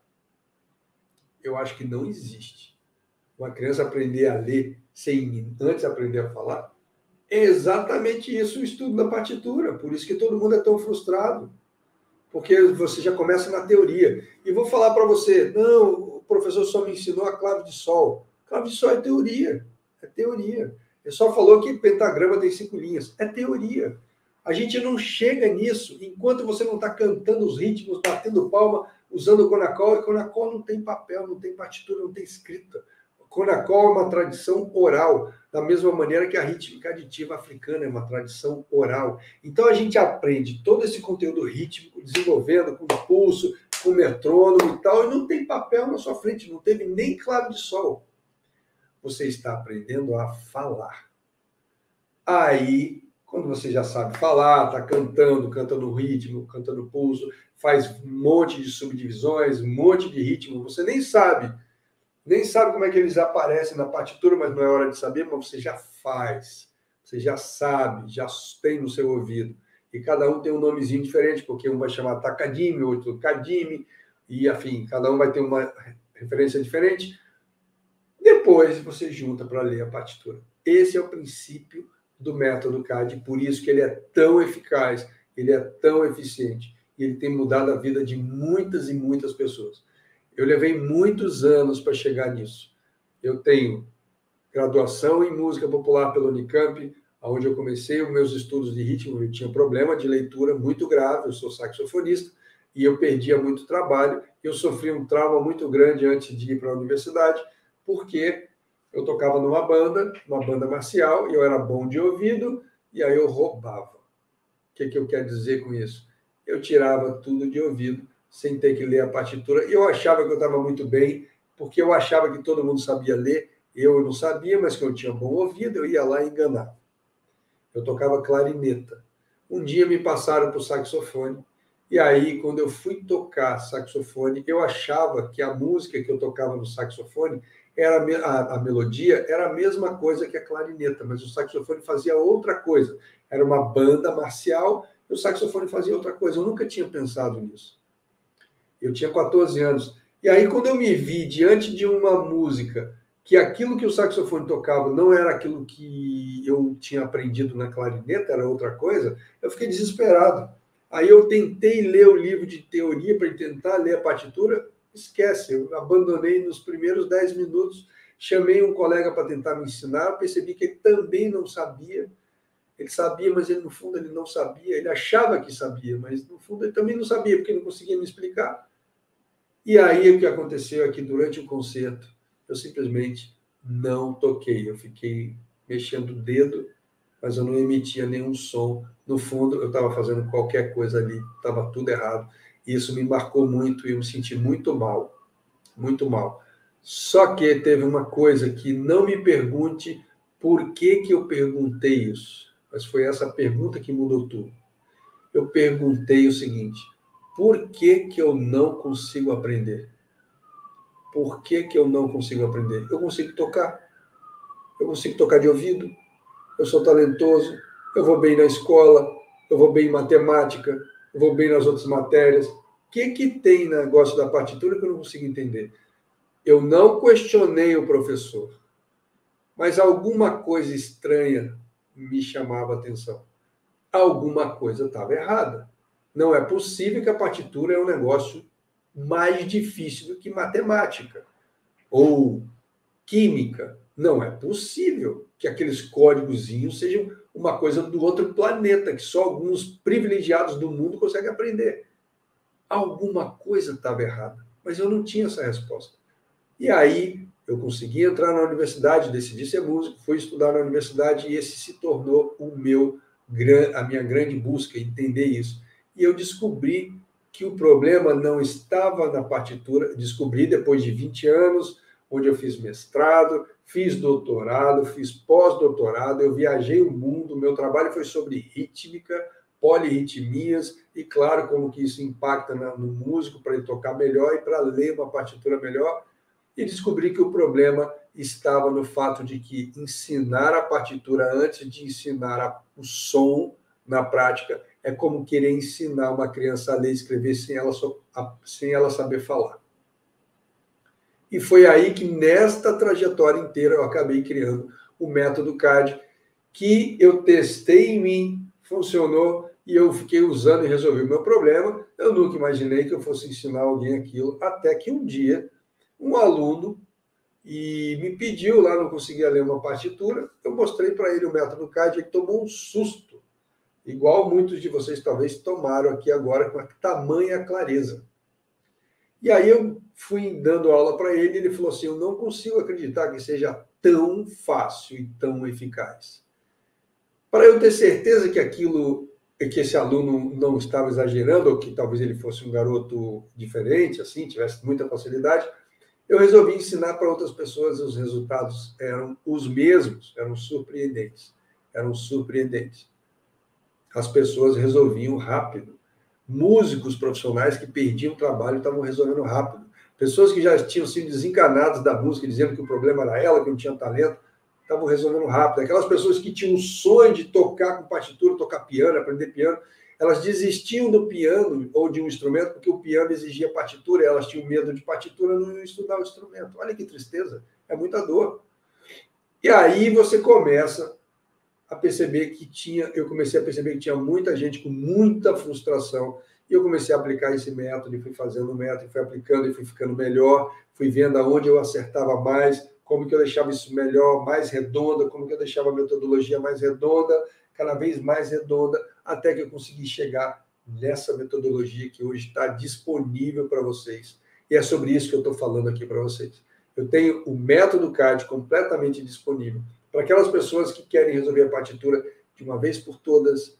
Eu acho que não existe. Uma criança aprender a ler sem antes aprender a falar? É exatamente isso o estudo da partitura. Por isso que todo mundo é tão frustrado. Porque você já começa na teoria. E vou falar para você, não, o professor só me ensinou a clave de sol. Clave de sol é teoria. É teoria. Ele só falou que pentagrama tem cinco linhas. É teoria. A gente não chega nisso enquanto você não está cantando os ritmos, batendo palma, usando o CONACOL. E CONACOL não tem papel, não tem partitura, não tem escrita. CONACOL é uma tradição oral, da mesma maneira que a rítmica aditiva africana é uma tradição oral. Então a gente aprende todo esse conteúdo rítmico, desenvolvendo com pulso, com metrônomo e tal, e não tem papel na sua frente, não teve nem clave de sol. Você está aprendendo a falar. Aí, quando você já sabe falar, está cantando, canta no ritmo, canta no pulso, faz um monte de subdivisões, um monte de ritmo, você nem sabe. Nem sabe como é que eles aparecem na partitura, mas não é hora de saber, mas você já faz. Você já sabe, já tem no seu ouvido. E cada um tem um nomezinho diferente, porque um vai chamar Takadimi, outro Kadimi, e, enfim, cada um vai ter uma referência diferente. Depois você junta para ler a partitura. Esse é o princípio do método C A D, por isso que ele é tão eficaz, ele é tão eficiente, e ele tem mudado a vida de muitas e muitas pessoas. Eu levei muitos anos para chegar nisso. Eu tenho graduação em música popular pela Unicamp, onde eu comecei os meus estudos de ritmo. Eu tinha problema de leitura muito grave, eu sou saxofonista, e eu perdia muito trabalho. Eu sofri um trauma muito grande antes de ir para a universidade, porque eu tocava numa banda, uma banda marcial, e eu era bom de ouvido, e aí eu roubava. O que, que eu quero dizer com isso? Eu tirava tudo de ouvido, sem ter que ler a partitura. E eu achava que eu estava muito bem, porque eu achava que todo mundo sabia ler. Eu não sabia, mas que eu tinha bom ouvido, eu ia lá e enganava. Eu tocava clarineta. Um dia me passaram para o saxofone, e aí, quando eu fui tocar saxofone, eu achava que a música que eu tocava no saxofone, era a, a melodia era a mesma coisa que a clarineta, mas o saxofone fazia outra coisa. Era uma banda marcial, e o saxofone fazia outra coisa. Eu nunca tinha pensado nisso. Eu tinha quatorze anos. E aí, quando eu me vi diante de uma música que aquilo que o saxofone tocava não era aquilo que eu tinha aprendido na clarineta, era outra coisa, eu fiquei desesperado. Aí eu tentei ler o livro de teoria para tentar ler a partitura, esquece, eu abandonei nos primeiros dez minutos, chamei um colega para tentar me ensinar, percebi que ele também não sabia. Ele sabia, mas ele, no fundo ele não sabia. Ele achava que sabia, mas no fundo ele também não sabia, porque não conseguia me explicar. E aí, o que aconteceu é que, durante o concerto, eu simplesmente não toquei. Eu fiquei mexendo o dedo, mas eu não emitia nenhum som. No fundo, eu estava fazendo qualquer coisa ali, estava tudo errado. E isso me marcou muito e eu me senti muito mal, muito mal. Só que teve uma coisa que não me pergunte por que, que eu perguntei isso, mas foi essa pergunta que mudou tudo. Eu perguntei o seguinte: por que, que eu não consigo aprender? Por que, que eu não consigo aprender? Eu consigo tocar, eu consigo tocar de ouvido, eu sou talentoso, eu vou bem na escola, eu vou bem em matemática, eu vou bem nas outras matérias. O que, que tem no negócio da partitura que eu não consigo entender? Eu não questionei o professor, mas alguma coisa estranha me chamava a atenção. Alguma coisa estava errada. Não é possível que a partitura é um negócio mais difícil do que matemática ou química. Não é possível que aqueles códigozinhos sejam uma coisa do outro planeta, que só alguns privilegiados do mundo conseguem aprender. Alguma coisa estava errada, mas eu não tinha essa resposta. E aí eu consegui entrar na universidade, decidi ser músico, fui estudar na universidade e esse se tornou o meu, a minha grande busca, entender isso. E eu descobri que o problema não estava na partitura, descobri depois de vinte anos, onde eu fiz mestrado, fiz doutorado, fiz pós-doutorado, eu viajei o mundo, meu trabalho foi sobre rítmica, polirritmias, e claro, como que isso impacta no músico para ele tocar melhor e para ler uma partitura melhor, e descobri que o problema estava no fato de que ensinar a partitura antes de ensinar a, o som na prática é como querer ensinar uma criança a ler e escrever sem ela, so, a, sem ela saber falar. E foi aí que, nesta trajetória inteira, eu acabei criando o método C A D, que eu testei em mim, funcionou, e eu fiquei usando e resolvi o meu problema. Eu nunca imaginei que eu fosse ensinar alguém aquilo, até que um dia um aluno e me pediu lá, não conseguia ler uma partitura, eu mostrei para ele o método C A D, ele tomou um susto, igual muitos de vocês talvez tomaram aqui agora, com a tamanha clareza. E aí eu fui dando aula para ele, e ele falou assim: eu não consigo acreditar que seja tão fácil e tão eficaz. Para eu ter certeza que aquilo, que esse aluno não estava exagerando, ou que talvez ele fosse um garoto diferente, assim, tivesse muita facilidade, eu resolvi ensinar para outras pessoas e os resultados eram os mesmos, eram surpreendentes, eram surpreendentes. As pessoas resolviam rápido. Músicos profissionais que perdiam o trabalho estavam resolvendo rápido. Pessoas que já tinham sido desencanadas da música, dizendo que o problema era ela, que não tinha talento, estavam resolvendo rápido. Aquelas pessoas que tinham o sonho de tocar com partitura, tocar piano, aprender piano, elas desistiam do piano ou de um instrumento porque o piano exigia partitura e elas tinham medo de partitura, não iam estudar o instrumento. Olha que tristeza, é muita dor. E aí você começa a perceber que tinha, eu comecei a perceber que tinha muita gente com muita frustração, e eu comecei a aplicar esse método, e fui fazendo o método, e fui aplicando, e fui ficando melhor, fui vendo aonde eu acertava mais, como que eu deixava isso melhor, mais redonda, como que eu deixava a metodologia mais redonda, cada vez mais redonda, até que eu consegui chegar nessa metodologia que hoje está disponível para vocês. E é sobre isso que eu estou falando aqui para vocês. Eu tenho o método C A D completamente disponível para aquelas pessoas que querem resolver a partitura de uma vez por todas,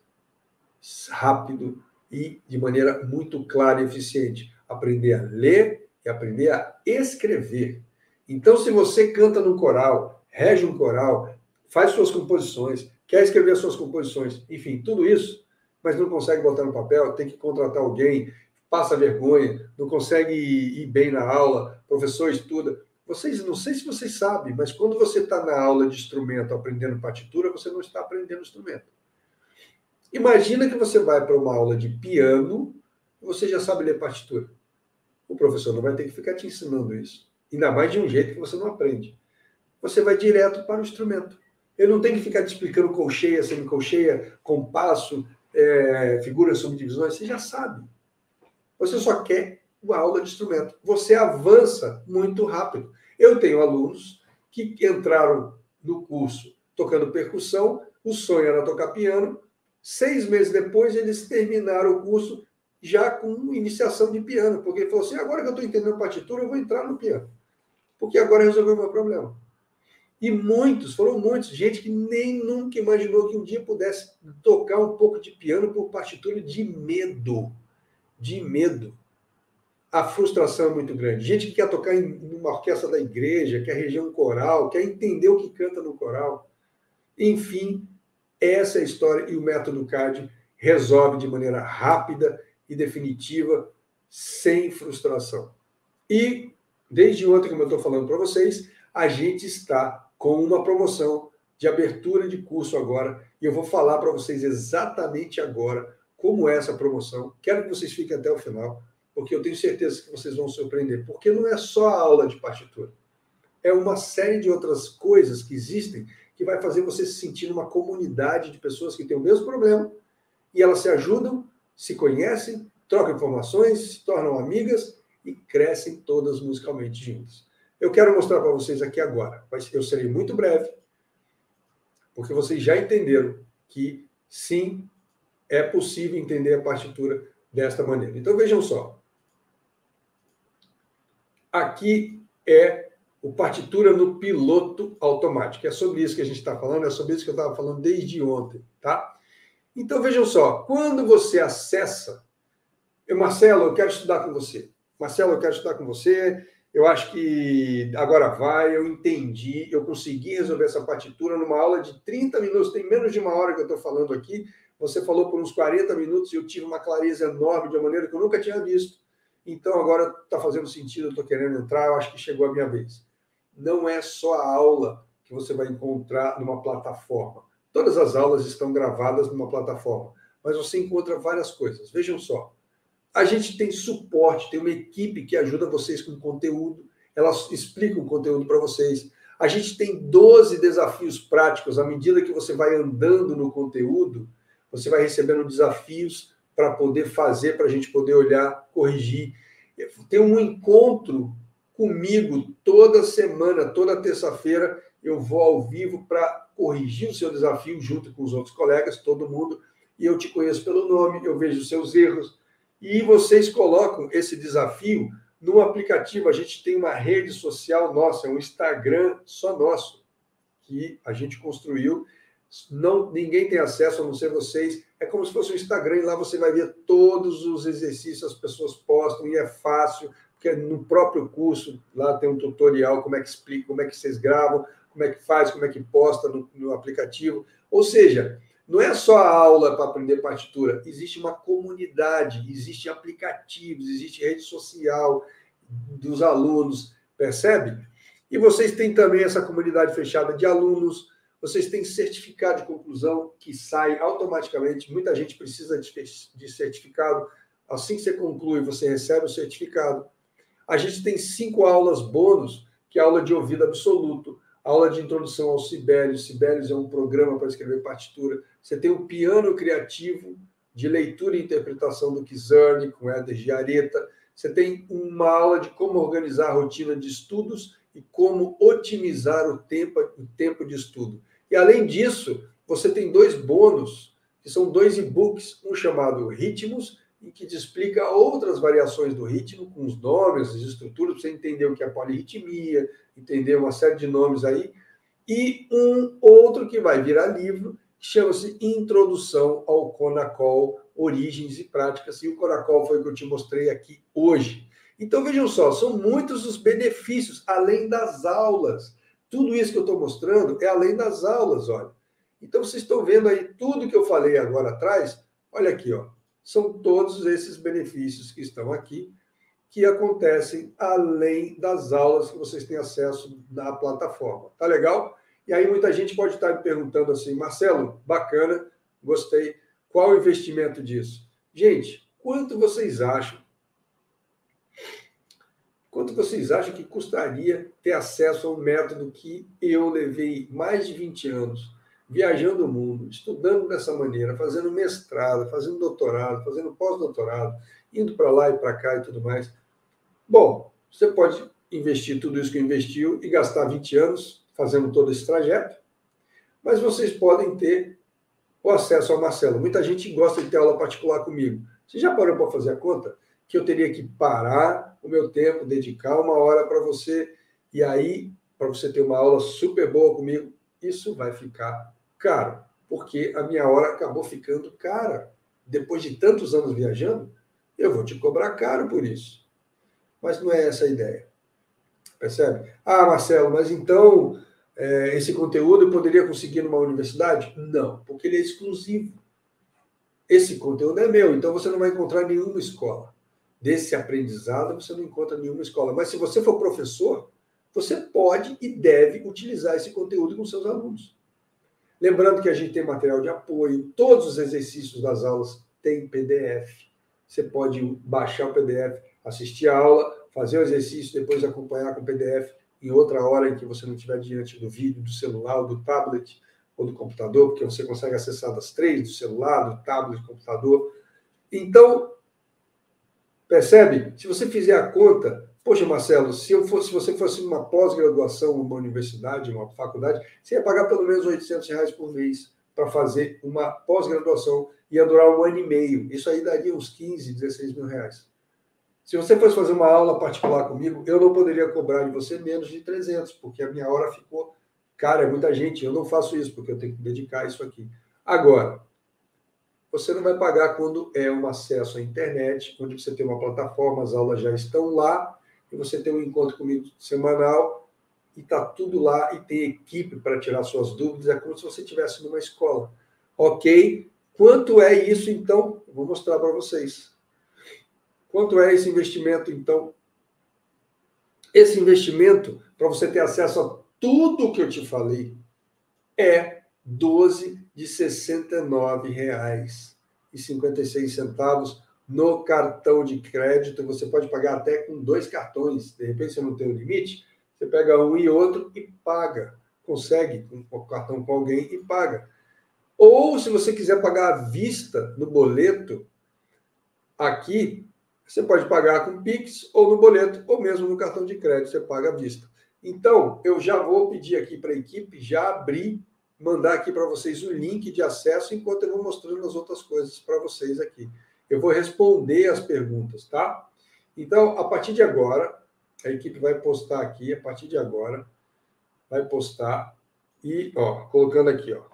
rápido e de maneira muito clara e eficiente. Aprender a ler e aprender a escrever. Então, se você canta num coral, rege um coral, faz suas composições, quer escrever suas composições, enfim, tudo isso, mas não consegue botar no papel, tem que contratar alguém, passa vergonha, não consegue ir bem na aula, professor estuda. Vocês, não sei se vocês sabem, mas quando você está na aula de instrumento aprendendo partitura, você não está aprendendo instrumento. Imagina que você vai para uma aula de piano e você já sabe ler partitura. O professor não vai ter que ficar te ensinando isso. Ainda mais de um jeito que você não aprende. Você vai direto para o instrumento. Ele não tem que ficar te explicando colcheia, semicolcheia, compasso, é, figuras, subdivisões. Você já sabe. Você só quer uma aula de instrumento. Você avança muito rápido. Eu tenho alunos que entraram no curso tocando percussão, o sonho era tocar piano. Seis meses depois, eles terminaram o curso já com iniciação de piano, porque ele falou assim, agora que eu estou entendendo partitura, eu vou entrar no piano, porque agora resolveu o meu problema. E muitos, foram muitos, gente que nem nunca imaginou que um dia pudesse tocar um pouco de piano por partitura de medo, de medo. A frustração é muito grande. Gente que quer tocar em uma orquestra da igreja, quer região coral, quer entender o que canta no coral. Enfim, essa é a história e o método C A D resolve de maneira rápida e definitiva, sem frustração. E, desde ontem, como eu estou falando para vocês, a gente está com uma promoção de abertura de curso agora, e eu vou falar para vocês exatamente agora como é essa promoção. Quero que vocês fiquem até o final, porque eu tenho certeza que vocês vão surpreender, porque não é só a aula de partitura, é uma série de outras coisas que existem que vai fazer você se sentir numa comunidade de pessoas que têm o mesmo problema e elas se ajudam, se conhecem, trocam informações, se tornam amigas e crescem todas musicalmente juntas. Eu quero mostrar para vocês aqui agora. Eu serei muito breve, porque vocês já entenderam que, sim, é possível entender a partitura desta maneira. Então, vejam só. Aqui é o partitura no piloto automático. É sobre isso que a gente está falando, é sobre isso que eu estava falando desde ontem, tá? Então, vejam só. Quando você acessa... Eu, Marcelo, eu quero estudar com você. Marcelo, eu quero estudar com você. Eu acho que agora vai, eu entendi, eu consegui resolver essa partitura numa aula de trinta minutos, tem menos de uma hora que eu estou falando aqui, você falou por uns quarenta minutos e eu tive uma clareza enorme de uma maneira que eu nunca tinha visto. Então agora está fazendo sentido, eu estou querendo entrar, eu acho que chegou a minha vez. Não é só a aula que você vai encontrar numa plataforma. Todas as aulas estão gravadas numa plataforma, mas você encontra várias coisas. Vejam só. A gente tem suporte, tem uma equipe que ajuda vocês com conteúdo, elas explicam o conteúdo para vocês. A gente tem doze desafios práticos, à medida que você vai andando no conteúdo, você vai recebendo desafios para poder fazer, para a gente poder olhar, corrigir. Tem um encontro comigo toda semana, toda terça-feira, eu vou ao vivo para corrigir o seu desafio junto com os outros colegas, todo mundo, e eu te conheço pelo nome, eu vejo os seus erros, e vocês colocam esse desafio no aplicativo. A gente tem uma rede social nossa, é um Instagram só nosso, que a gente construiu. Não, ninguém tem acesso, a não ser vocês. É como se fosse um Instagram, e lá você vai ver todos os exercícios que as pessoas postam, e é fácil, porque no próprio curso, lá tem um tutorial, como é que explica, como é que vocês gravam, como é que faz, como é que posta no, no aplicativo. Ou seja, não é só a aula para aprender partitura, existe uma comunidade, existem aplicativos, existe rede social dos alunos, percebe? E vocês têm também essa comunidade fechada de alunos, vocês têm certificado de conclusão que sai automaticamente, muita gente precisa de certificado, assim que você conclui, você recebe o certificado. A gente tem cinco aulas bônus, que é a aula de ouvido absoluto, aula de introdução ao Sibelius. Sibelius é um programa para escrever partitura. Você tem o piano criativo de leitura e interpretação do Kizerni, com Éder Giaretta. Você tem uma aula de como organizar a rotina de estudos e como otimizar o tempo, o tempo de estudo. E, além disso, você tem dois bônus, que são dois e-books, um chamado Ritmos, e que te explica outras variações do ritmo, com os nomes, as estruturas, para você entender o que é polirritmia, entender uma série de nomes aí, e um outro que vai virar livro, que chama-se Introdução ao Conacol, Origens e Práticas, e o Conacol foi o que eu te mostrei aqui hoje. Então, vejam só, são muitos os benefícios, além das aulas. Tudo isso que eu estou mostrando é além das aulas, olha. Então, vocês estão vendo aí tudo que eu falei agora atrás, olha aqui, ó. São todos esses benefícios que estão aqui, que acontecem além das aulas que vocês têm acesso na plataforma. Tá legal? E aí muita gente pode estar me perguntando assim, Marcelo, bacana, gostei, qual o investimento disso? Gente, quanto vocês acham? Quanto vocês acham que custaria ter acesso a um método que eu levei mais de vinte anos, viajando o mundo, estudando dessa maneira, fazendo mestrado, fazendo doutorado, fazendo pós-doutorado, indo para lá e para cá e tudo mais? Bom, você pode investir tudo isso que investiu e gastar vinte anos fazendo todo esse trajeto, mas vocês podem ter o acesso ao Marcelo. Muita gente gosta de ter aula particular comigo. Você já parou para fazer a conta? Que eu teria que parar o meu tempo, dedicar uma hora para você, e aí, para você ter uma aula super boa comigo, isso vai ficar caro, porque a minha hora acabou ficando cara. Depois de tantos anos viajando, eu vou te cobrar caro por isso. Mas não é essa a ideia. Percebe? Ah, Marcelo, mas então é, esse conteúdo eu poderia conseguir numa universidade? Não, porque ele é exclusivo. Esse conteúdo é meu, então você não vai encontrar nenhuma escola. Desse aprendizado, você não encontra nenhuma escola. Mas se você for professor, você pode e deve utilizar esse conteúdo com seus alunos. Lembrando que a gente tem material de apoio, todos os exercícios das aulas têm P D F. Você pode baixar o P D F, assistir a aula, fazer o exercício, depois acompanhar com o P D F em outra hora em que você não estiver diante do vídeo, do celular, ou do tablet, ou do computador, porque você consegue acessar das três, do celular, do tablet, do computador. Então, percebe? Se você fizer a conta, poxa, Marcelo, se, eu fosse, se você fosse uma pós-graduação, uma universidade, uma faculdade, você ia pagar pelo menos oitocentos reais por mês para fazer uma pós-graduação. Ia durar um ano e meio. Isso aí daria uns quinze, dezesseis mil reais. Se você fosse fazer uma aula particular comigo, eu não poderia cobrar de você menos de trezentos, porque a minha hora ficou cara, é muita gente. Eu não faço isso, porque eu tenho que dedicar isso aqui. Agora, você não vai pagar quando é um acesso à internet, onde você tem uma plataforma, as aulas já estão lá, e você tem um encontro comigo semanal, e está tudo lá, e tem equipe para tirar suas dúvidas, é como se você estivesse numa escola. Ok? Quanto é isso, então? Eu vou mostrar para vocês. Quanto é esse investimento, então? Esse investimento, para você ter acesso a tudo que eu te falei, é doze de sessenta e nove reais e cinquenta e seis centavos no cartão de crédito. Você pode pagar até com dois cartões. De repente, você não tem o limite, você pega um e outro e paga. Consegue um cartão com alguém e paga. Ou, se você quiser pagar à vista no boleto, aqui, você pode pagar com Pix ou no boleto, ou mesmo no cartão de crédito, você paga à vista. Então, eu já vou pedir aqui para a equipe já abrir, mandar aqui para vocês o link de acesso, enquanto eu vou mostrando as outras coisas para vocês aqui. Eu vou responder as perguntas, tá? Então, a partir de agora, a equipe vai postar aqui, a partir de agora, vai postar, e, ó, colocando aqui, ó.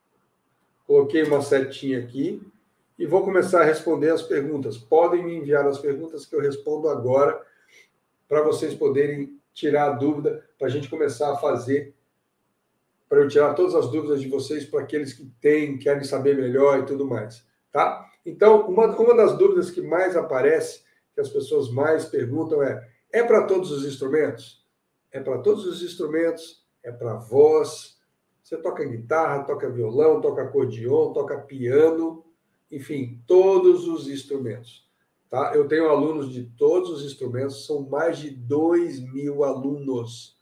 Coloquei uma setinha aqui e vou começar a responder as perguntas. Podem me enviar as perguntas que eu respondo agora para vocês poderem tirar a dúvida, para a gente começar a fazer, para eu tirar todas as dúvidas de vocês, para aqueles que têm, querem saber melhor e tudo mais, tá? Então, uma, uma das dúvidas que mais aparece, que as pessoas mais perguntam é, é para todos os instrumentos? É para todos os instrumentos, é para voz. Você toca guitarra, toca violão, toca acordeon, toca piano, enfim, todos os instrumentos. Tá? Eu tenho alunos de todos os instrumentos, são mais de dois mil alunos.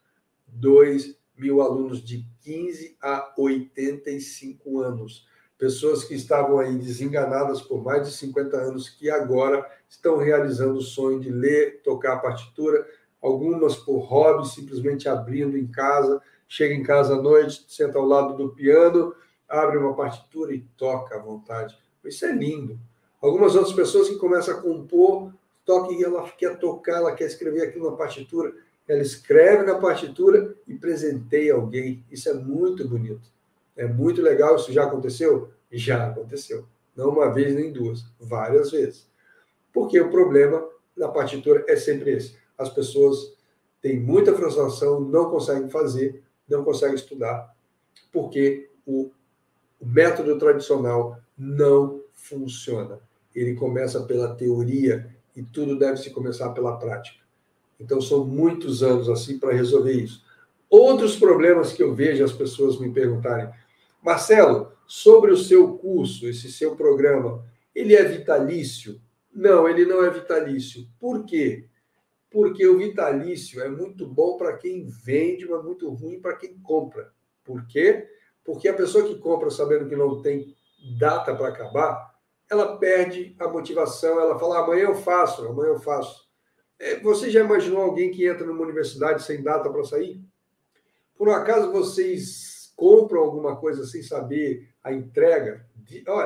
dois mil alunos de quinze a oitenta e cinco anos. Pessoas que estavam aí desenganadas por mais de cinquenta anos, que agora estão realizando o sonho de ler, tocar a partitura, algumas por hobby, simplesmente abrindo em casa, chega em casa à noite, senta ao lado do piano, abre uma partitura e toca à vontade. Isso é lindo. Algumas outras pessoas que começam a compor, toca e ela quer tocar, ela quer escrever aquilo na partitura, ela escreve na partitura e presenteia alguém. Isso é muito bonito. É muito legal. Isso já aconteceu? Já aconteceu. Não uma vez nem duas, várias vezes. Porque o problema da partitura é sempre esse. As pessoas têm muita frustração, não conseguem fazer, não conseguem estudar, porque o, o método tradicional não funciona. Ele começa pela teoria e tudo deve se começar pela prática. Então, são muitos anos assim para resolver isso. Outros problemas que eu vejo as pessoas me perguntarem, Marcelo, sobre o seu curso, esse seu programa, ele é vitalício? Não, ele não é vitalício. Por quê? Porque o vitalício é muito bom para quem vende, mas muito ruim para quem compra. Por quê? Porque a pessoa que compra sabendo que não tem data para acabar, ela perde a motivação, ela fala, amanhã eu faço, amanhã eu faço. Você já imaginou alguém que entra numa universidade sem data para sair? Por um acaso vocês compram alguma coisa sem saber a entrega? Olha,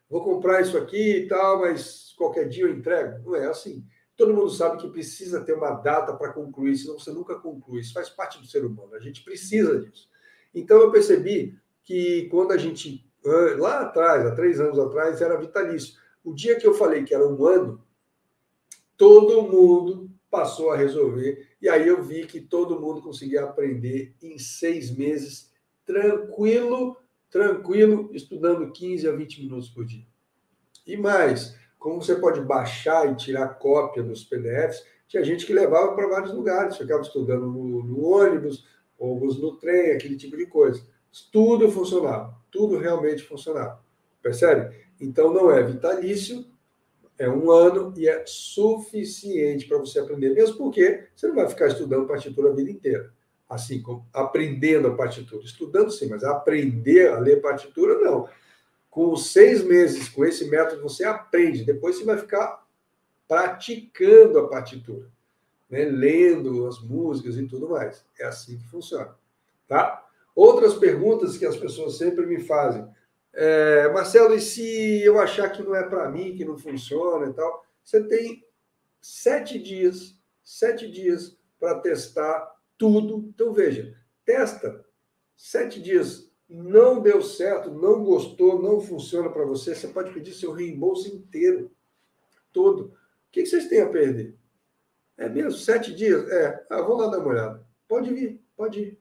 vou comprar isso aqui e tal, mas qualquer dia eu entrego. Não é assim. Todo mundo sabe que precisa ter uma data para concluir, senão você nunca conclui. Isso faz parte do ser humano, a gente precisa disso. Então eu percebi que quando a gente, lá atrás, há três anos atrás, era vitalício. O dia que eu falei que era um ano, todo mundo passou a resolver, e aí eu vi que todo mundo conseguia aprender em seis meses, tranquilo, tranquilo, estudando quinze a vinte minutos por dia. E mais, como você pode baixar e tirar cópia dos P D Fs, tinha gente que levava para vários lugares, ficava estudando no, no ônibus, ou no trem, aquele tipo de coisa. Tudo funcionava, tudo realmente funcionava. Percebe? Então não é vitalício, é um ano e é suficiente para você aprender, mesmo porque você não vai ficar estudando partitura a vida inteira. Assim como aprendendo a partitura. Estudando sim, mas aprender a ler partitura, não. Com seis meses, com esse método, você aprende. Depois você vai ficar praticando a partitura, né? Lendo as músicas e tudo mais. É assim que funciona. Tá? Outras perguntas que as pessoas sempre me fazem. É, Marcelo, e se eu achar que não é para mim, que não funciona e tal? Você tem sete dias, sete dias para testar tudo. Então, veja, testa sete dias. Não deu certo, não gostou, não funciona para você, você pode pedir seu reembolso inteiro, todo. O que vocês têm a perder? É mesmo? Sete dias? É. Ah, vou lá dar uma olhada. Pode vir, pode ir.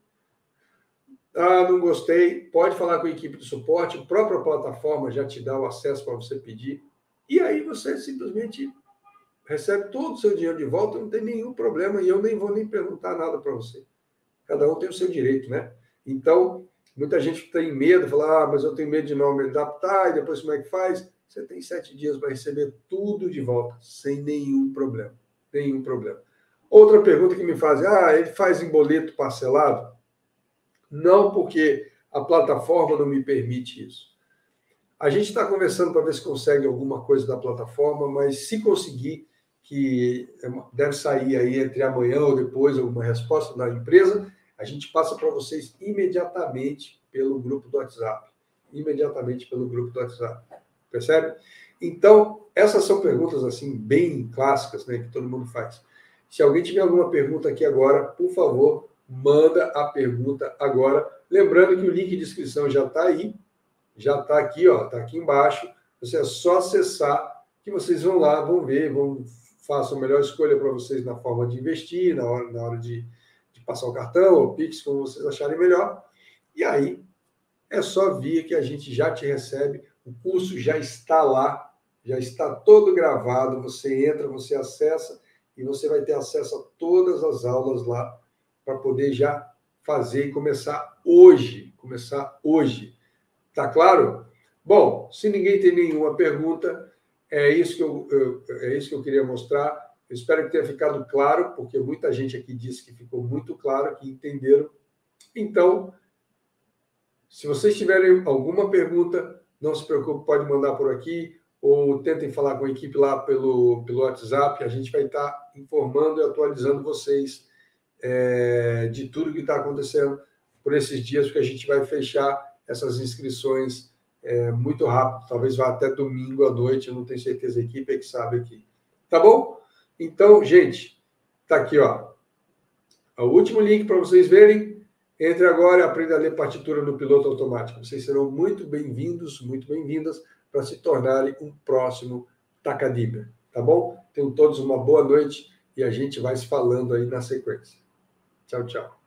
Ah, não gostei. Pode falar com a equipe de suporte, a própria plataforma já te dá o acesso para você pedir. E aí você simplesmente recebe todo o seu dinheiro de volta, não tem nenhum problema, e eu nem vou nem perguntar nada para você. Cada um tem o seu direito, né? Então, muita gente tem medo, fala, ah, mas eu tenho medo de não me adaptar, e depois como é que faz? Você tem sete dias para receber tudo de volta, sem nenhum problema. Nenhum problema. Outra pergunta que me fazem, ah, ele faz em boleto parcelado? Não, porque a plataforma não me permite isso. A gente está conversando para ver se consegue alguma coisa da plataforma, mas se conseguir, que deve sair aí entre amanhã ou depois alguma resposta da empresa, a gente passa para vocês imediatamente pelo grupo do WhatsApp. Imediatamente pelo grupo do WhatsApp. Percebe? Então, essas são perguntas assim bem clássicas, né, que todo mundo faz. Se alguém tiver alguma pergunta aqui agora, por favor, manda a pergunta agora. Lembrando que o link de inscrição já está aí, já está aqui, ó, está aqui embaixo. Você é só acessar que vocês vão lá, vão ver, vão façam a melhor escolha para vocês na forma de investir, na hora, na hora de, de passar o cartão, ou Pix, como vocês acharem melhor. E aí, é só vir que a gente já te recebe. O curso já está lá, já está todo gravado. Você entra, você acessa e você vai ter acesso a todas as aulas lá para poder já fazer e começar hoje. Começar hoje. Tá claro? Bom, se ninguém tem nenhuma pergunta, é isso que eu, eu, é isso que eu queria mostrar. Eu espero que tenha ficado claro, porque muita gente aqui disse que ficou muito claro, que entenderam. Então, se vocês tiverem alguma pergunta, não se preocupe, pode mandar por aqui, ou tentem falar com a equipe lá pelo, pelo WhatsApp. A gente vai estar informando e atualizando vocês é, de tudo que está acontecendo por esses dias, porque a gente vai fechar essas inscrições é, muito rápido, talvez vá até domingo à noite, eu não tenho certeza, a equipe é que sabe aqui. Tá bom? Então, gente, tá aqui, ó. O último link para vocês verem. Entre agora e aprenda a ler partitura no piloto automático. Vocês serão muito bem-vindos, muito bem-vindas para se tornarem um próximo Takadiber. Tá bom? Tenham todos uma boa noite e a gente vai se falando aí na sequência. Tchau, tchau.